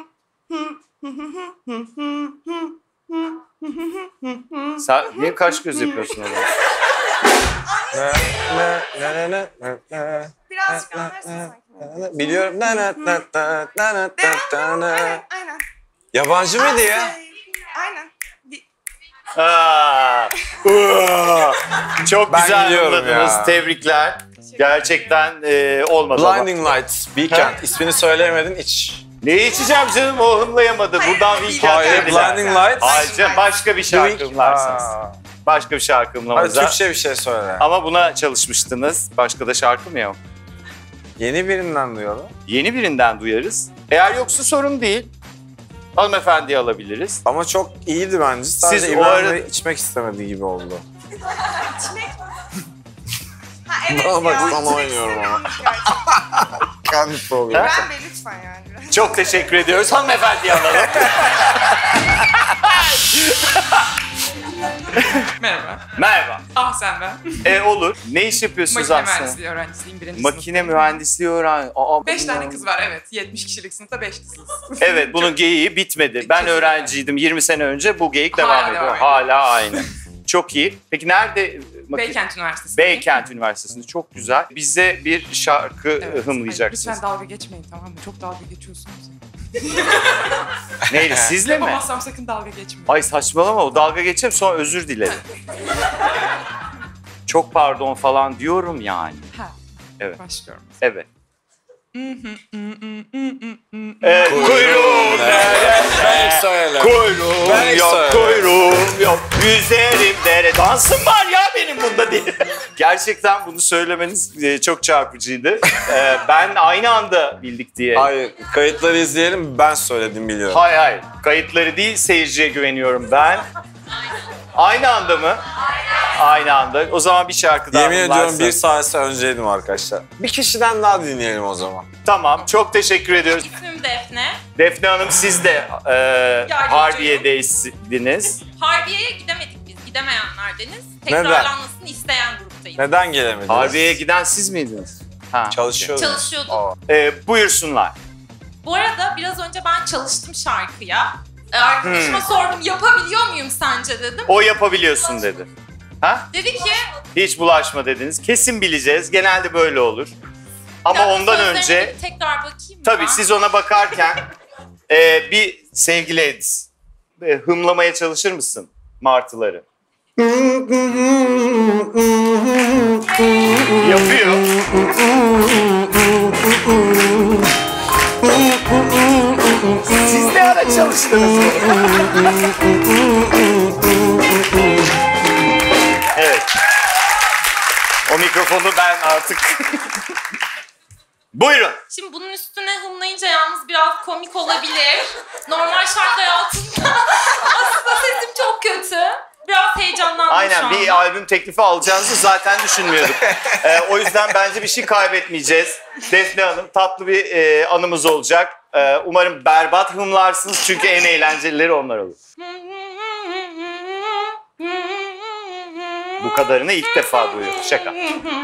Sen niye kaş göz yapıyorsun orada? Ne ne ne ne ne ne. Birazcık anlarsın sanki. Biliyorum. Na na na na na na na na. Aynen, aynen. Yabancı mıydı ya? Ay, aynen. Bir- Aa, aa. Çok Ben güzel biliyorum anladınız. ya. Tebrikler. Gerçekten e, olmadı ama. Blinding Lights, Weekend. İsmini söyleyemedin, iç. Ne içeceğim canım? O hımlayamadı. Hayır, Buradan hayır, weekend Hayır, dediler. Blinding Lights. Hayır canım, başka bir şarkı Drink- hımlarsınız. Aa. Başka bir şarkı Hadi hımlamanıza. Türkçe bir şey söyle. Ama buna çalışmıştınız. Başka da şarkı mı yok? Yeni birinden duyalım. Yeni birinden duyarız. Eğer yoksa sorun değil. Hanımefendiyi alabiliriz. Ama çok iyiydi bence. Sadece Siz o İbrahim arada- Bey içmek istemediği gibi oldu. Ha evet Bana bak, ya. sana içmek oynuyorum ama. istemiyorum gerçekten. Kendi problemi. Ben Bey lütfen yani. biraz. Çok teşekkür ediyoruz. Hanımefendiyi alalım. Merhaba. Merhaba. Ah sen ben. E olur. Ne iş yapıyorsunuz Makine aslında? mühendisliği öğrencisiyim. Birinci Makine sınıftayım. mühendisliği öğren... Aa, Beş bunlar- tane kız var evet. yetmiş kişilik sınıfta beş kızız. Evet, bunun geyiği bitmedi. Ben Kesinlikle. öğrenciydim yirmi sene önce. Bu geyik devam Hala ediyor. devam ediyor. Hala aynı. Çok iyi. Peki nerede? Maki- Beykent Üniversitesi. Beykent Üniversitesi'nde. Çok güzel. Bize bir şarkı Evet. hımlayacaksınız. Hayır, lütfen dalga geçmeyin tamam mı? Çok dalga geçiyorsunuz. Neyle? Sizle mi? Yapamazsam sakın dalga geçmeyin. Ay saçmalama, o dalga geçeyim sonra özür dilerim. Çok pardon falan diyorum yani. Ha. Evet. Başlıyorum. Evet. Evet, kuyruğum Ben hiç söylemem. Kuyruğum Ben hiç yok, söylemem. kuyruğum yok. Yüzerim dere. Dansım var ya benim bunda diye. Gerçekten bunu söylemeniz e, çok çarpıcıydı. E, ben aynı anda bildik diye. Hayır, kayıtları izleyelim, ben söyledim biliyorum. Hayır hayır. Kayıtları değil, seyirciye güveniyorum ben. Aynı anda mı? Aynı anda. O zaman bir şarkı daha Yemin ediyorum varsa. bir saat önceydim arkadaşlar. Bir kişiden daha dinleyelim o zaman. Tamam, çok teşekkür ediyoruz. İsmim Defne. Defne Hanım siz de e, Harbiye'deydiniz. Harbiye'ye gidemedik biz. Gidemeyenlerdeniz. Tekrarlanmasını isteyen gruptayız. Neden gelemediniz? Harbiye'ye giden siz miydiniz? Ha, Çalışıyordunuz. Çalışıyorduk. Aa. E, buyursunlar. Bu arada biraz önce ben çalıştım şarkıya. Ee, Arkadaşıma Hmm. sordum yapabiliyor muyum sence dedim. O yapabiliyorsun dedi. Ha? Dedi ki Hiç bulaşma dediniz. Kesin bileceğiz. Genelde böyle olur. Ama "Ya, ondan sözlerine önce bir tekrar bakayım mı?" tabii siz ona bakarken e, bir sevgili Edis e, hımlamaya çalışır mısın martıları? Yapıyor. Siz ne ara çalıştınız? Evet. O mikrofonu ben artık... Buyurun. Şimdi bunun üstüne hımlayınca yalnız biraz komik olabilir. Normal şartlar altında aslında sesim çok kötü. Biraz heyecanlandım şu Aynen anda. bir albüm teklifi alacağınızı zaten düşünmüyorduk. Ee, o yüzden bence bir şey kaybetmeyeceğiz. Defne Hanım tatlı bir e, anımız olacak. Ee, umarım berbat hımlarsınız çünkü en eğlencelileri onlar olur. Bu kadarını ilk defa duyuyorum. Şaka.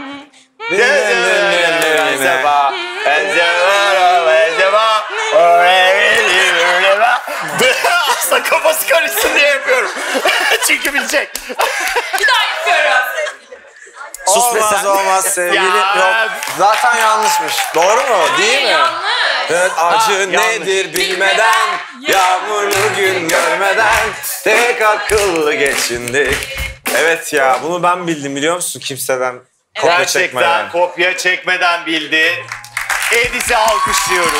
Aslında kafası karışsın diye yapıyorum. Çünkü bilecek. Bir daha yapıyorum. Sus be olmaz sen. olmaz sevgili. Ya. Yok, zaten yanlışmış. Doğru mu? Değil mi? Yanlış. Evet, acı Ha, yanlış. nedir bilmeden, yağmurlu gün görmeden, tek akıllı geçindik. Evet ya, bunu ben bildim biliyor musun kimseden kopya Gerçekten çekmeden. kopya çekmeden bildi. Edis'i alkışlıyoruz.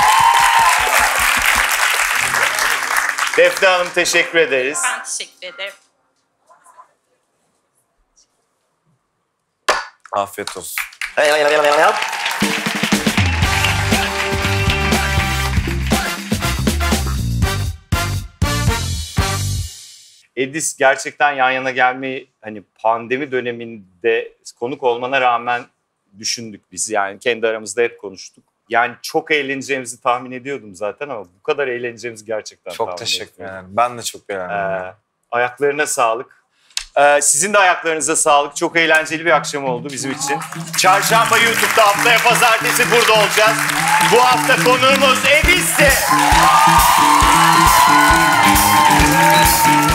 Defne Hanım teşekkür ederiz. Ben teşekkür ederim. Afiyet olsun. Edis gerçekten yan yana gelmeyi hani pandemi döneminde konuk olmana rağmen düşündük biz. Yani kendi aramızda hep konuştuk. Yani çok eğleneceğimizi tahmin ediyordum zaten ama bu kadar eğleneceğimizi gerçekten Çok tahmin teşekkür etmiyordum. ederim. Ben de çok beğendim. Ee, ayaklarına sağlık. Ee, sizin de ayaklarınıza sağlık. Çok eğlenceli bir akşam oldu bizim için. Çarşamba YouTube'da, haftaya pazartesi burada olacağız. Bu hafta konuğumuz Edis'ti.